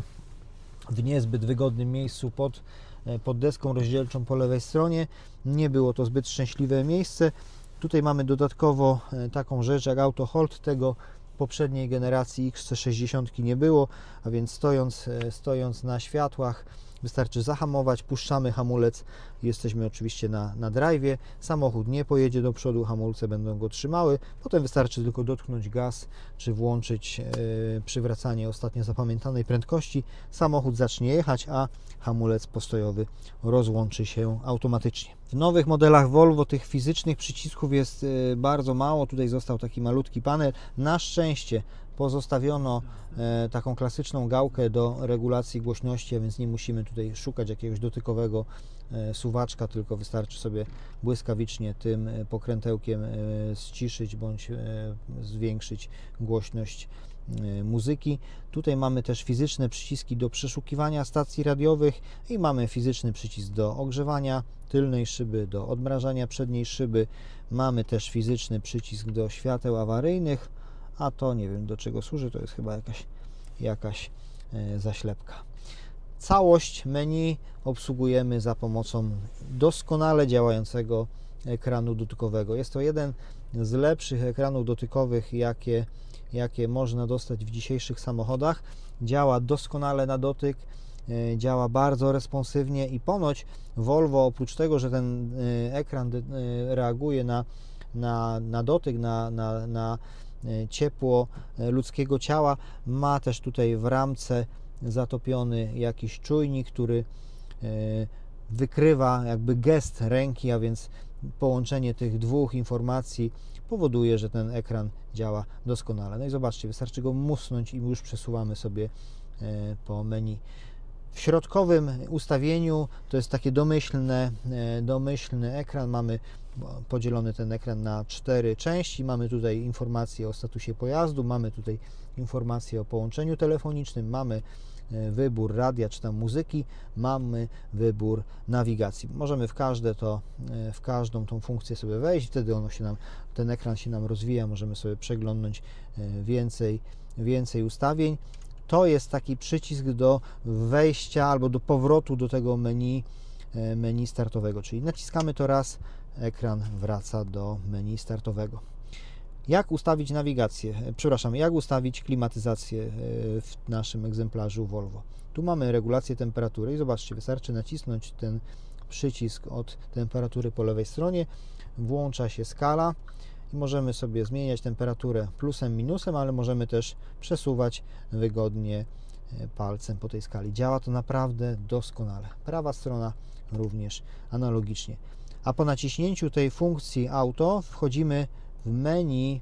Speaker 1: w niezbyt wygodnym miejscu pod, pod deską rozdzielczą po lewej stronie. Nie było to zbyt szczęśliwe miejsce. Tutaj mamy dodatkowo taką rzecz jak auto hold. Tego poprzedniej generacji X C sześćdziesiąt nie było, a więc stojąc, stojąc na światłach wystarczy zahamować, puszczamy hamulec, jesteśmy oczywiście na, na drive'ie, samochód nie pojedzie do przodu, hamulce będą go trzymały, potem wystarczy tylko dotknąć gaz, czy włączyć yy, przywracanie ostatnio zapamiętanej prędkości, samochód zacznie jechać, a hamulec postojowy rozłączy się automatycznie. W nowych modelach Volvo tych fizycznych przycisków jest yy, bardzo mało, tutaj został taki malutki panel, na szczęście pozostawiono e, taką klasyczną gałkę do regulacji głośności, a więc nie musimy tutaj szukać jakiegoś dotykowego e, suwaczka, tylko wystarczy sobie błyskawicznie tym pokrętełkiem e, ściszyć bądź e, zwiększyć głośność e, muzyki. Tutaj mamy też fizyczne przyciski do przeszukiwania stacji radiowych i mamy fizyczny przycisk do ogrzewania tylnej szyby, do odmrażania przedniej szyby. Mamy też fizyczny przycisk do świateł awaryjnych, a to nie wiem do czego służy, to jest chyba jakaś, jakaś e, zaślepka. Całość menu obsługujemy za pomocą doskonale działającego ekranu dotykowego. Jest to jeden z lepszych ekranów dotykowych, jakie, jakie można dostać w dzisiejszych samochodach. Działa doskonale na dotyk, e, działa bardzo responsywnie i ponoć Volvo oprócz tego, że ten e, ekran e, reaguje na, na, na dotyk, na, na, na ciepło ludzkiego ciała, ma też tutaj w ramce zatopiony jakiś czujnik, który wykrywa jakby gest ręki, a więc połączenie tych dwóch informacji powoduje, że ten ekran działa doskonale. No i zobaczcie, wystarczy go musnąć i już przesuwamy sobie po menu. W środkowym ustawieniu to jest takie domyślne, domyślny ekran. Mamy podzielony ten ekran na cztery części. Mamy tutaj informacje o statusie pojazdu, mamy tutaj informacje o połączeniu telefonicznym, mamy wybór radia czy tam muzyki, mamy wybór nawigacji. Możemy w każde to, w każdą tą funkcję sobie wejść, wtedy ono się nam, ten ekran się nam rozwija, możemy sobie przeglądnąć więcej, więcej ustawień. To jest taki przycisk do wejścia albo do powrotu do tego menu, menu startowego, czyli naciskamy to raz, ekran wraca do menu startowego. Jak ustawić nawigację, przepraszam, jak ustawić klimatyzację w naszym egzemplarzu Volvo? Tu mamy regulację temperatury i zobaczcie, wystarczy nacisnąć ten przycisk od temperatury po lewej stronie, włącza się skala i możemy sobie zmieniać temperaturę plusem, minusem, ale możemy też przesuwać wygodnie palcem po tej skali. Działa to naprawdę doskonale. Prawa strona również analogicznie. A po naciśnięciu tej funkcji auto wchodzimy w menu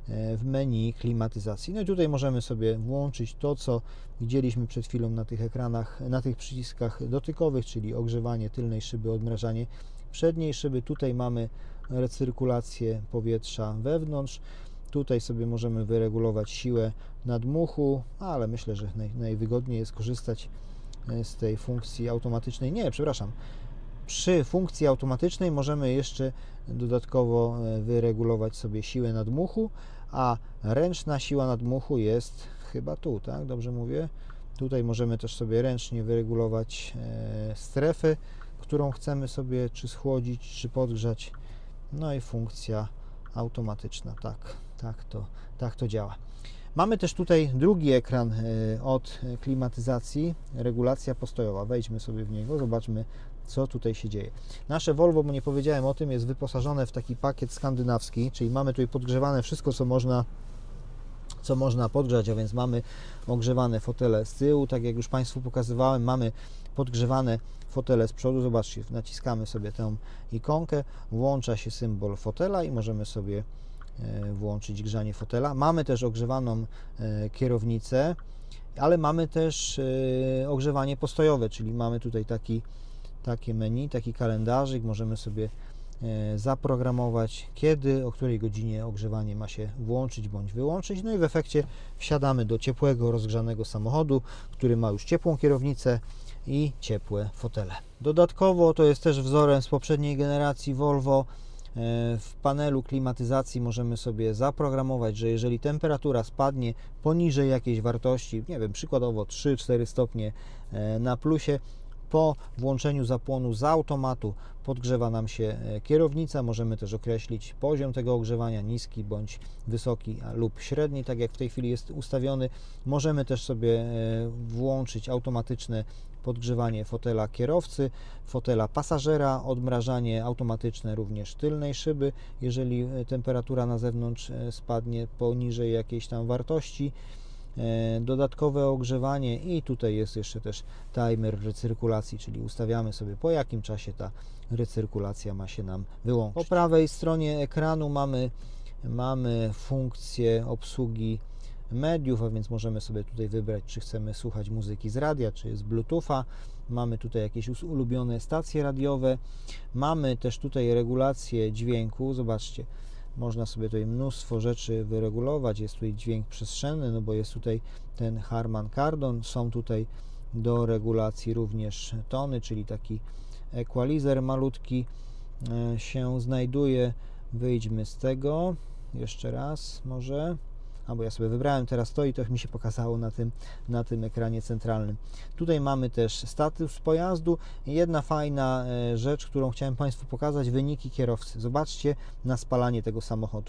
Speaker 1: w menu klimatyzacji. No i tutaj możemy sobie włączyć to, co widzieliśmy przed chwilą na tych ekranach, na tych przyciskach dotykowych, czyli ogrzewanie tylnej szyby, odmrażanie przedniej szyby. Tutaj mamy recyrkulację powietrza wewnątrz. Tutaj sobie możemy wyregulować siłę nadmuchu, ale myślę, że naj, najwygodniej jest korzystać z tej funkcji automatycznej. Nie, przepraszam. Przy funkcji automatycznej możemy jeszcze dodatkowo wyregulować sobie siłę nadmuchu, a ręczna siła nadmuchu jest chyba tu, tak? Dobrze mówię? Tutaj możemy też sobie ręcznie wyregulować strefę, którą chcemy sobie czy schłodzić, czy podgrzać. No i funkcja automatyczna, tak, tak to, tak to działa. Mamy też tutaj drugi ekran od klimatyzacji, regulacja postojowa. Wejdźmy sobie w niego, zobaczmy, co tutaj się dzieje. Nasze Volvo, bo nie powiedziałem o tym, jest wyposażone w taki pakiet skandynawski, czyli mamy tutaj podgrzewane wszystko, co można, co można podgrzać, a więc mamy ogrzewane fotele z tyłu, tak jak już Państwu pokazywałem, mamy podgrzewane fotele z przodu. Zobaczcie, naciskamy sobie tę ikonkę, włącza się symbol fotela i możemy sobie włączyć grzanie fotela. Mamy też ogrzewaną kierownicę, ale mamy też ogrzewanie postojowe, czyli mamy tutaj taki, takie menu, taki kalendarzyk, możemy sobie zaprogramować, kiedy, o której godzinie ogrzewanie ma się włączyć bądź wyłączyć. No i w efekcie wsiadamy do ciepłego, rozgrzanego samochodu, który ma już ciepłą kierownicę i ciepłe fotele. Dodatkowo, to jest też wzorem z poprzedniej generacji Volvo, w panelu klimatyzacji możemy sobie zaprogramować, że jeżeli temperatura spadnie poniżej jakiejś wartości, nie wiem, przykładowo trzy cztery stopnie na plusie, po włączeniu zapłonu z automatu podgrzewa nam się kierownica. Możemy też określić poziom tego ogrzewania, niski bądź wysoki lub średni, tak jak w tej chwili jest ustawiony. Możemy też sobie włączyć automatyczne podgrzewanie fotela kierowcy, fotela pasażera, odmrażanie automatyczne również tylnej szyby, jeżeli temperatura na zewnątrz spadnie poniżej jakiejś tam wartości. Dodatkowe ogrzewanie i tutaj jest jeszcze też timer recyrkulacji, czyli ustawiamy sobie, po jakim czasie ta recyrkulacja ma się nam wyłączyć. Po prawej stronie ekranu mamy, mamy funkcję obsługi mediów, a więc możemy sobie tutaj wybrać, czy chcemy słuchać muzyki z radia, czy z Bluetootha. Mamy tutaj jakieś ulubione stacje radiowe. Mamy też tutaj regulację dźwięku. Zobaczcie, można sobie tutaj mnóstwo rzeczy wyregulować. Jest tutaj dźwięk przestrzenny, no bo jest tutaj ten Harman Kardon. Są tutaj do regulacji również tony, czyli taki equalizer malutki się znajduje. Wyjdźmy z tego. Jeszcze raz może. Albo ja sobie wybrałem teraz to i to mi się pokazało na tym, na tym ekranie centralnym. Tutaj mamy też status pojazdu. Jedna fajna rzecz, którą chciałem Państwu pokazać, wyniki kierowcy. Zobaczcie na spalanie tego samochodu.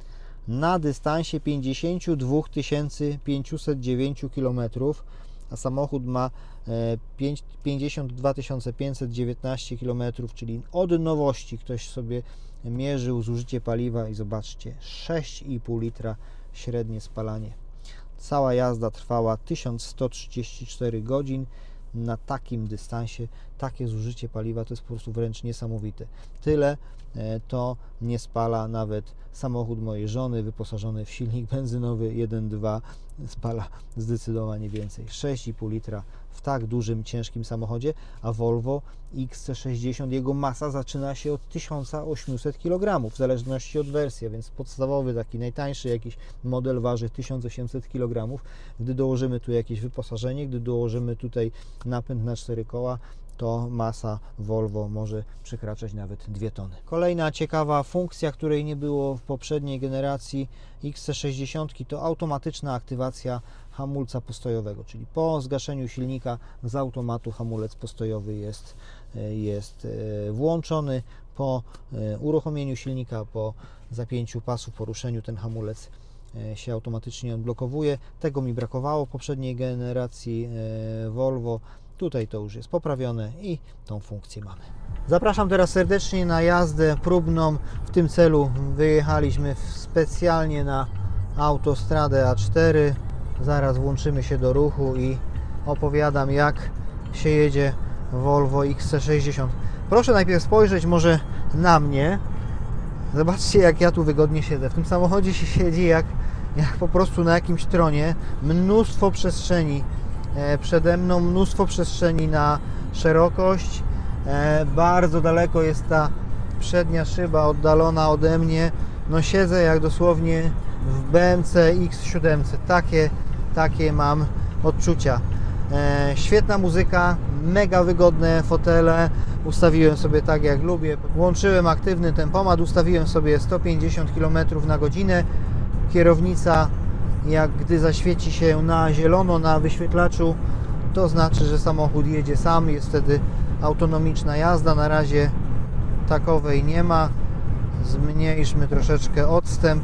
Speaker 1: Na dystansie pięćdziesiąt dwa tysiące pięćset dziewięć kilometrów, a samochód ma pięćdziesiąt dwa tysiące pięćset dziewiętnaście kilometrów, czyli od nowości ktoś sobie mierzył zużycie paliwa i zobaczcie, sześć i pół litra średnie spalanie. Cała jazda trwała tysiąc sto trzydzieści cztery godzin. Na takim dystansie takie zużycie paliwa to jest po prostu wręcz niesamowite. Tyle to nie spala nawet samochód mojej żony wyposażony w silnik benzynowy jeden przecinek dwa, spala zdecydowanie więcej. sześć i pół litra w tak dużym, ciężkim samochodzie, a Volvo X C sześćdziesiąt, jego masa zaczyna się od tysiąc osiemset kilogramów, w zależności od wersji, a więc podstawowy, taki najtańszy jakiś model waży tysiąc osiemset kilogramów. Gdy dołożymy tu jakieś wyposażenie, gdy dołożymy tutaj napęd na cztery koła, to masa Volvo może przekraczać nawet dwie tony. Kolejna ciekawa funkcja, której nie było w poprzedniej generacji X C sześćdziesiąt, to automatyczna aktywacja hamulca postojowego, czyli po zgaszeniu silnika z automatu hamulec postojowy jest, jest włączony. Po uruchomieniu silnika, po zapięciu pasu, poruszeniu, ten hamulec się automatycznie odblokowuje. Tego mi brakowało w poprzedniej generacji Volvo. Tutaj to już jest poprawione i tą funkcję mamy. Zapraszam teraz serdecznie na jazdę próbną. W tym celu wyjechaliśmy specjalnie na autostradę A cztery. Zaraz włączymy się do ruchu i opowiadam, jak się jedzie Volvo X C sześćdziesiąt. Proszę najpierw spojrzeć może na mnie. Zobaczcie, jak ja tu wygodnie siedzę. W tym samochodzie się siedzi jak, jak po prostu na jakimś tronie. Mnóstwo przestrzeni przede mną, mnóstwo przestrzeni na szerokość. Bardzo daleko jest ta przednia szyba oddalona ode mnie. No siedzę jak dosłownie w B M C X siedem. Takie, takie mam odczucia. Świetna muzyka, mega wygodne fotele. Ustawiłem sobie tak jak lubię. Włączyłem aktywny tempomat, ustawiłem sobie sto pięćdziesiąt kilometrów na godzinę. Kierownica, jak gdy zaświeci się na zielono na wyświetlaczu, to znaczy, że samochód jedzie sam. Jest wtedy autonomiczna jazda. Na razie takowej nie ma. Zmniejszmy troszeczkę odstęp.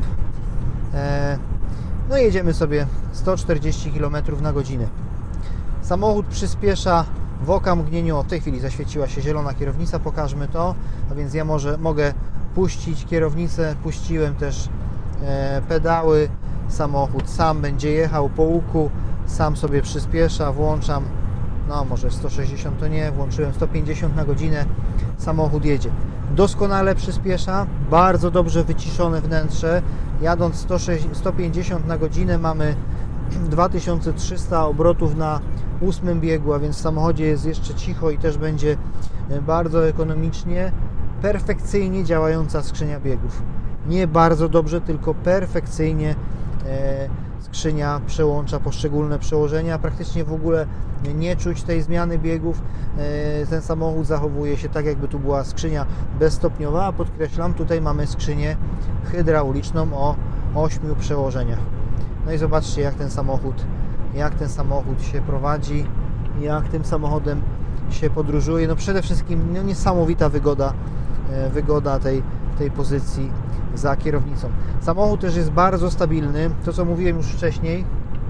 Speaker 1: No i jedziemy sobie sto czterdzieści kilometrów na godzinę. Samochód przyspiesza w okamgnieniu. O, w tej chwili zaświeciła się zielona kierownica, pokażmy to. A więc ja może mogę puścić kierownicę, puściłem też e, pedały. Samochód sam będzie jechał po łuku, sam sobie przyspiesza, włączam, no może sto sześćdziesiąt to nie, włączyłem sto pięćdziesiąt na godzinę, samochód jedzie. Doskonale przyspiesza, bardzo dobrze wyciszone wnętrze. Jadąc sto pięćdziesiąt na godzinę mamy dwa tysiące trzysta obrotów na ósmym biegu, a więc w samochodzie jest jeszcze cicho i też będzie bardzo ekonomicznie. Perfekcyjnie działająca skrzynia biegów. Nie bardzo dobrze, tylko perfekcyjnie e, skrzynia przełącza poszczególne przełożenia. Praktycznie w ogóle nie czuć tej zmiany biegów. E, ten samochód zachowuje się tak, jakby tu była skrzynia bezstopniowa, a podkreślam, tutaj mamy skrzynię hydrauliczną o ośmiu przełożeniach. No i zobaczcie, jak ten samochód, jak ten samochód się prowadzi, jak tym samochodem się podróżuje. No przede wszystkim no niesamowita wygoda, e, wygoda tej, tej pozycji za kierownicą. Samochód też jest bardzo stabilny. To, co mówiłem już wcześniej,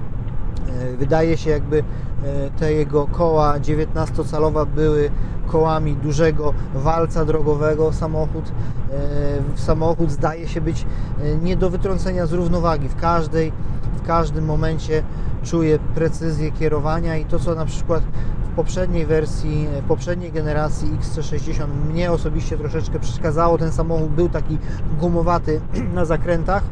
Speaker 1: wydaje się, jakby te jego koła dziewiętnastocalowe były kołami dużego walca drogowego. Samochód, samochód zdaje się być nie do wytrącenia z równowagi. W każdej, w każdym momencie czuje precyzję kierowania i to, co na przykład w poprzedniej wersji, w poprzedniej generacji X C sześćdziesiąt mnie osobiście troszeczkę przeszkadzało. Ten samochód był taki gumowaty na zakrętach.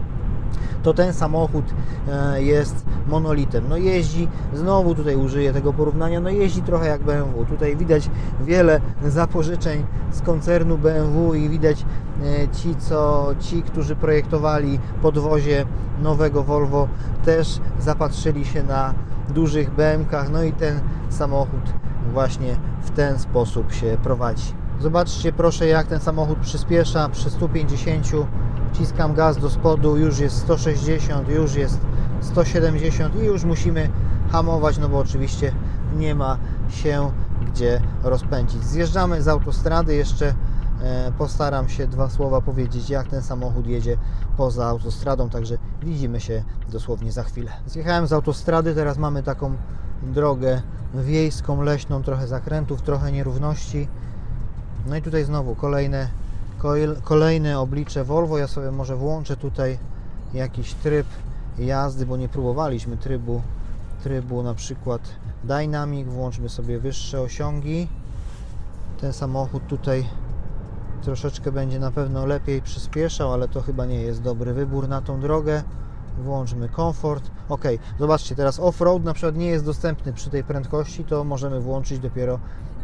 Speaker 1: To ten samochód jest monolitem. No jeździ, znowu tutaj użyję tego porównania, no jeździ trochę jak B M W. Tutaj widać wiele zapożyczeń z koncernu B M W i widać ci, co, ci, którzy projektowali podwozie nowego Volvo, też zapatrzyli się na dużych B M kach, no i ten samochód właśnie w ten sposób się prowadzi. Zobaczcie proszę, jak ten samochód przyspiesza przy stu pięćdziesięciu. Wciskam gaz do spodu, już jest sto sześćdziesiąt, już jest sto siedemdziesiąt i już musimy hamować, no bo oczywiście nie ma się gdzie rozpędzić. Zjeżdżamy z autostrady, jeszcze e, postaram się dwa słowa powiedzieć, jak ten samochód jedzie poza autostradą, także widzimy się dosłownie za chwilę. Zjechałem z autostrady, teraz mamy taką drogę wiejską, leśną, trochę zakrętów, trochę nierówności. No i tutaj znowu kolejne Kolejne oblicze Volvo. Ja sobie może włączę tutaj jakiś tryb jazdy, bo nie próbowaliśmy trybu, trybu na przykład Dynamic. Włączmy sobie wyższe osiągi. Ten samochód tutaj troszeczkę będzie na pewno lepiej przyspieszał, ale to chyba nie jest dobry wybór na tą drogę. Włączmy komfort. Ok, zobaczcie, teraz off-road na przykład nie jest dostępny przy tej prędkości, to możemy włączyć dopiero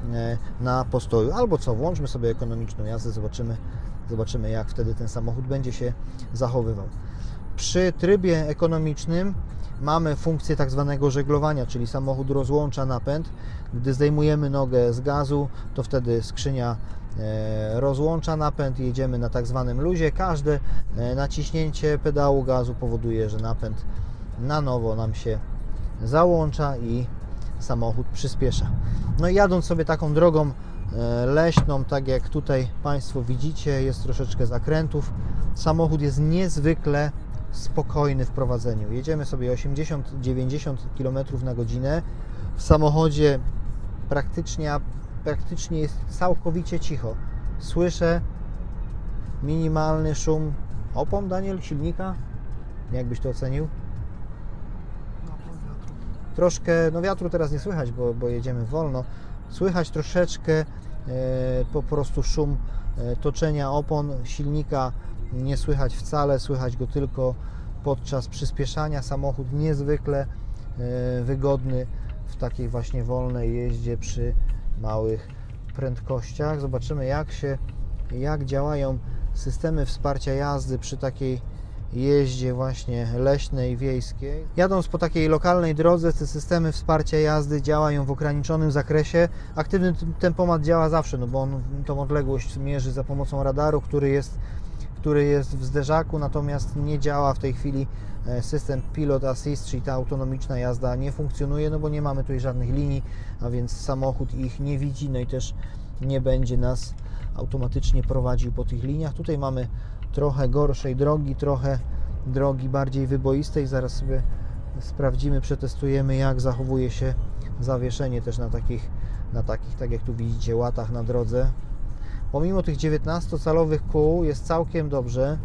Speaker 1: na postoju. Albo co, włączmy sobie ekonomiczną jazdę, zobaczymy, zobaczymy jak wtedy ten samochód będzie się zachowywał. Przy trybie ekonomicznym mamy funkcję tak zwanego żeglowania, czyli samochód rozłącza napęd. Gdy zdejmujemy nogę z gazu, to wtedy skrzynia rozłącza napęd i jedziemy na tak zwanym luzie. Każde naciśnięcie pedału gazu powoduje, że napęd na nowo nam się załącza i samochód przyspiesza. No i jadąc sobie taką drogą leśną, tak jak tutaj Państwo widzicie, jest troszeczkę zakrętów. Samochód jest niezwykle spokojny w prowadzeniu. Jedziemy sobie osiemdziesiąt do dziewięćdziesięciu kilometrów na godzinę. W samochodzie praktycznie, praktycznie jest całkowicie cicho. Słyszę minimalny szum opon, Daniel, silnika. Jak byś to ocenił? Troszkę, no wiatru teraz nie słychać, bo, bo jedziemy wolno. Słychać troszeczkę po prostu szum toczenia opon, silnika nie słychać wcale, słychać go tylko podczas przyspieszania. Samochód niezwykle wygodny w takiej właśnie wolnej jeździe przy małych prędkościach. Zobaczymy jak się, jak działają systemy wsparcia jazdy przy takiej jeździe właśnie leśnej, wiejskiej. Jadąc po takiej lokalnej drodze, te systemy wsparcia jazdy działają w ograniczonym zakresie. Aktywny tempomat działa zawsze, no bo on tą odległość mierzy za pomocą radaru, który jest, który jest w zderzaku, natomiast nie działa w tej chwili system Pilot Assist, czyli ta autonomiczna jazda nie funkcjonuje, no bo nie mamy tutaj żadnych linii, a więc samochód ich nie widzi, no i też nie będzie nas automatycznie prowadził po tych liniach. Tutaj mamy trochę gorszej drogi, trochę drogi bardziej wyboistej. Zaraz sobie sprawdzimy, przetestujemy jak zachowuje się zawieszenie też na takich, na takich, tak jak tu widzicie, łatach na drodze. Pomimo tych dziewiętnastocalowych kół jest całkiem dobrze.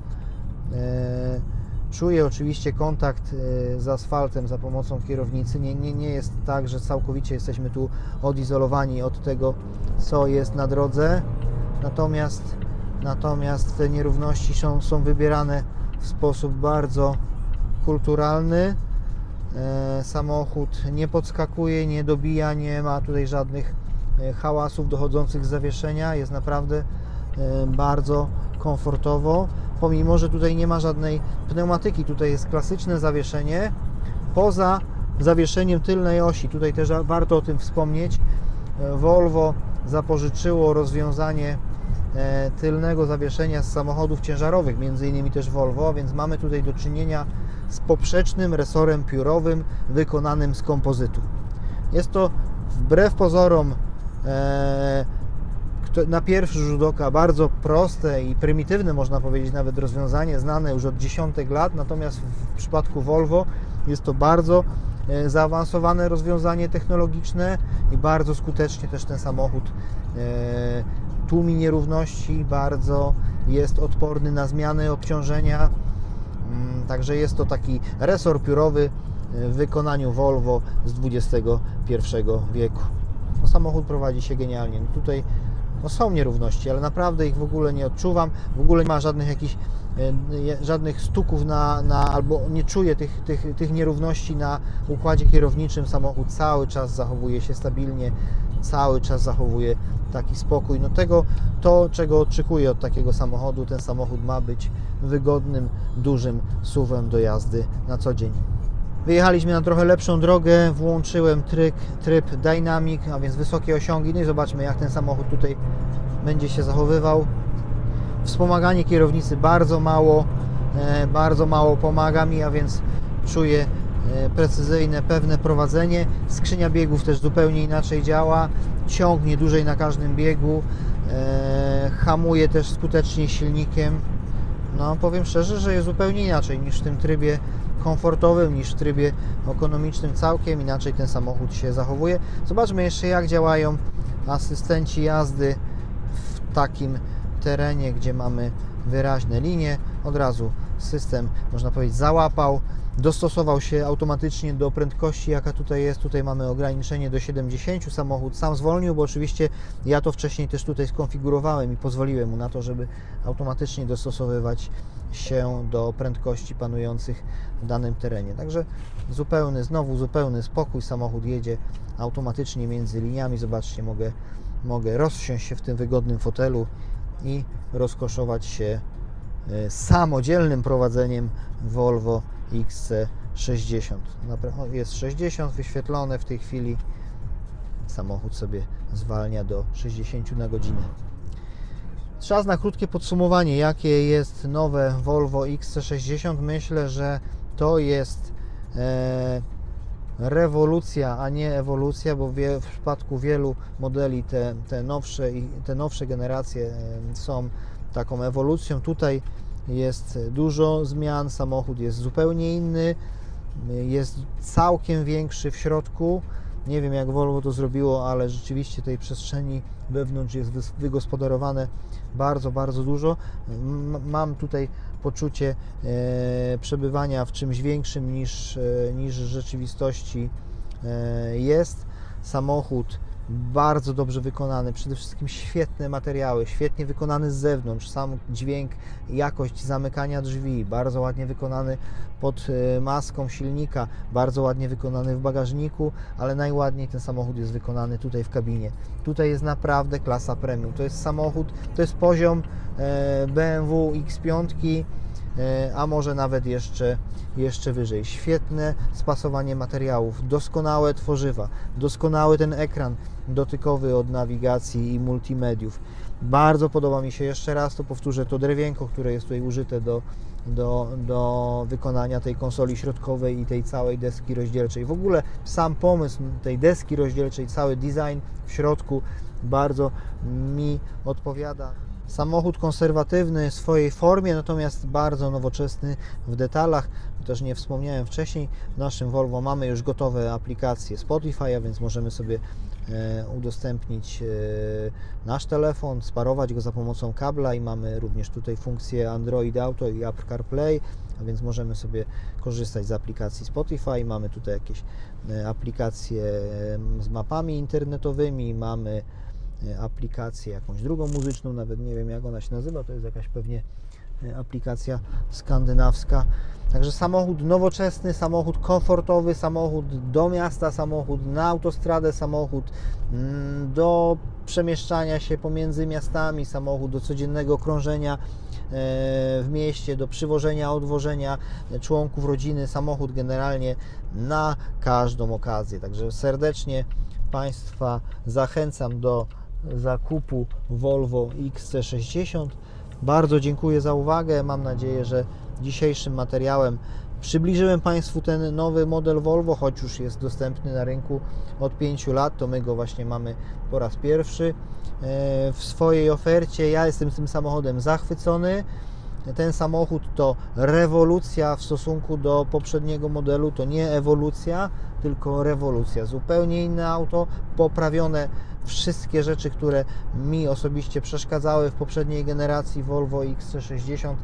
Speaker 1: Czuję oczywiście kontakt z asfaltem za pomocą kierownicy. Nie, nie, nie jest tak, że całkowicie jesteśmy tu odizolowani od tego, co jest na drodze. Natomiast, natomiast te nierówności są, są wybierane w sposób bardzo kulturalny. E, samochód nie podskakuje, nie dobija, nie ma tutaj żadnych hałasów dochodzących z zawieszenia. Jest naprawdę e, bardzo komfortowo, pomimo że tutaj nie ma żadnej pneumatyki. Tutaj jest klasyczne zawieszenie poza zawieszeniem tylnej osi. Tutaj też warto o tym wspomnieć. Volvo zapożyczyło rozwiązanie tylnego zawieszenia z samochodów ciężarowych, między innymi też Volvo, więc mamy tutaj do czynienia z poprzecznym resorem piórowym wykonanym z kompozytu. Jest to wbrew pozorom na pierwszy rzut oka bardzo proste i prymitywne, można powiedzieć, nawet rozwiązanie znane już od dziesiątek lat, natomiast w przypadku Volvo jest to bardzo zaawansowane rozwiązanie technologiczne i bardzo skutecznie też ten samochód tłumi nierówności, bardzo jest odporny na zmiany obciążenia, także jest to taki resor piórowy w wykonaniu Volvo z dwudziestego pierwszego wieku. No, samochód prowadzi się genialnie. No, tutaj no, są nierówności, ale naprawdę ich w ogóle nie odczuwam, w ogóle nie ma żadnych jakichś żadnych stuków na, na albo nie czuję tych, tych, tych nierówności na układzie kierowniczym. Samochód cały czas zachowuje się stabilnie, cały czas zachowuje taki spokój. No tego, to czego oczekuję od takiego samochodu, ten samochód ma być wygodnym, dużym suwem do jazdy na co dzień. Wyjechaliśmy na trochę lepszą drogę, włączyłem tryb, tryb Dynamic, a więc wysokie osiągi, no i zobaczmy jak ten samochód tutaj będzie się zachowywał. Wspomaganie kierownicy bardzo mało, bardzo mało pomaga mi, a więc czuję precyzyjne, pewne prowadzenie. Skrzynia biegów też zupełnie inaczej działa, ciągnie dłużej na każdym biegu, hamuje też skutecznie silnikiem. No powiem szczerze, że jest zupełnie inaczej niż w tym trybie komfortowym, niż w trybie ekonomicznym, całkiem inaczej ten samochód się zachowuje. Zobaczmy jeszcze jak działają asystenci jazdy w takim terenie, gdzie mamy wyraźne linie. Od razu system, można powiedzieć, załapał, dostosował się automatycznie do prędkości jaka tutaj jest. Tutaj mamy ograniczenie do siedemdziesięciu, samochód sam zwolnił, bo oczywiście ja to wcześniej też tutaj skonfigurowałem i pozwoliłem mu na to, żeby automatycznie dostosowywać się do prędkości panujących w danym terenie. Także zupełny, znowu zupełny spokój, samochód jedzie automatycznie między liniami. Zobaczcie, mogę, mogę rozsiąść się w tym wygodnym fotelu i rozkoszować się samodzielnym prowadzeniem Volvo X C sześćdziesiąt. Jest sześćdziesiąt wyświetlone w tej chwili. Samochód sobie zwalnia do sześćdziesięciu na godzinę. Czas na krótkie podsumowanie, jakie jest nowe Volvo X C sześćdziesiąt. Myślę, że to jest e, rewolucja, a nie ewolucja, bo wie, w przypadku wielu modeli te, te, nowsze, te nowsze generacje są taką ewolucją. Tutaj jest dużo zmian, samochód jest zupełnie inny, jest całkiem większy w środku. Nie wiem jak Volvo to zrobiło, ale rzeczywiście tej przestrzeni wewnątrz jest wygospodarowane bardzo, bardzo dużo. Mam tutaj poczucie e, przebywania w czymś większym niż, e, niż w rzeczywistości e, jest. Samochód bardzo dobrze wykonany, przede wszystkim świetne materiały, świetnie wykonany z zewnątrz, sam dźwięk, jakość zamykania drzwi, bardzo ładnie wykonany pod maską silnika, bardzo ładnie wykonany w bagażniku, ale najładniej ten samochód jest wykonany tutaj w kabinie. Tutaj jest naprawdę klasa premium, to jest samochód, to jest poziom B M W X pięć, a może nawet jeszcze, jeszcze wyżej. Świetne spasowanie materiałów, doskonałe tworzywa, doskonały ten ekran dotykowy od nawigacji i multimediów. Bardzo podoba mi się, jeszcze raz to powtórzę, to drewienko, które jest tutaj użyte do, do, do wykonania tej konsoli środkowej i tej całej deski rozdzielczej. W ogóle sam pomysł tej deski rozdzielczej, cały design w środku bardzo mi odpowiada. Samochód konserwatywny w swojej formie, natomiast bardzo nowoczesny w detalach. Też nie wspomniałem wcześniej, w naszym Volvo mamy już gotowe aplikacje Spotify, a więc możemy sobie udostępnić nasz telefon, sparować go za pomocą kabla i mamy również tutaj funkcję Android Auto i Apple CarPlay, a więc możemy sobie korzystać z aplikacji Spotify. Mamy tutaj jakieś aplikacje z mapami internetowymi, mamy aplikację jakąś drugą muzyczną, nawet nie wiem jak ona się nazywa, to jest jakaś pewnie aplikacja skandynawska. Także samochód nowoczesny, samochód komfortowy, samochód do miasta, samochód na autostradę, samochód do przemieszczania się pomiędzy miastami, samochód do codziennego krążenia w mieście, do przywożenia, odwożenia członków rodziny, samochód generalnie na każdą okazję. Także serdecznie Państwa zachęcam do zakupu Volvo X C sześćdziesiąt. Bardzo dziękuję za uwagę. Mam nadzieję, że dzisiejszym materiałem przybliżyłem Państwu ten nowy model Volvo, choć już jest dostępny na rynku od pięciu lat, to my go właśnie mamy po raz pierwszy w swojej ofercie. Ja jestem tym samochodem zachwycony. Ten samochód to rewolucja w stosunku do poprzedniego modelu, to nie ewolucja, tylko rewolucja. Zupełnie inne auto, poprawione wszystkie rzeczy, które mi osobiście przeszkadzały w poprzedniej generacji Volvo X C sześćdziesiąt.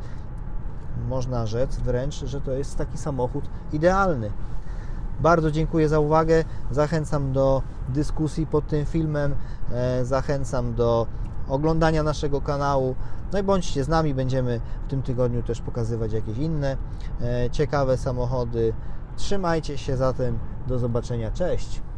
Speaker 1: Można rzec wręcz, że to jest taki samochód idealny. Bardzo dziękuję za uwagę, zachęcam do dyskusji pod tym filmem, zachęcam do oglądania naszego kanału. No i bądźcie z nami, będziemy w tym tygodniu też pokazywać jakieś inne ciekawe samochody. Trzymajcie się zatem, do zobaczenia, cześć!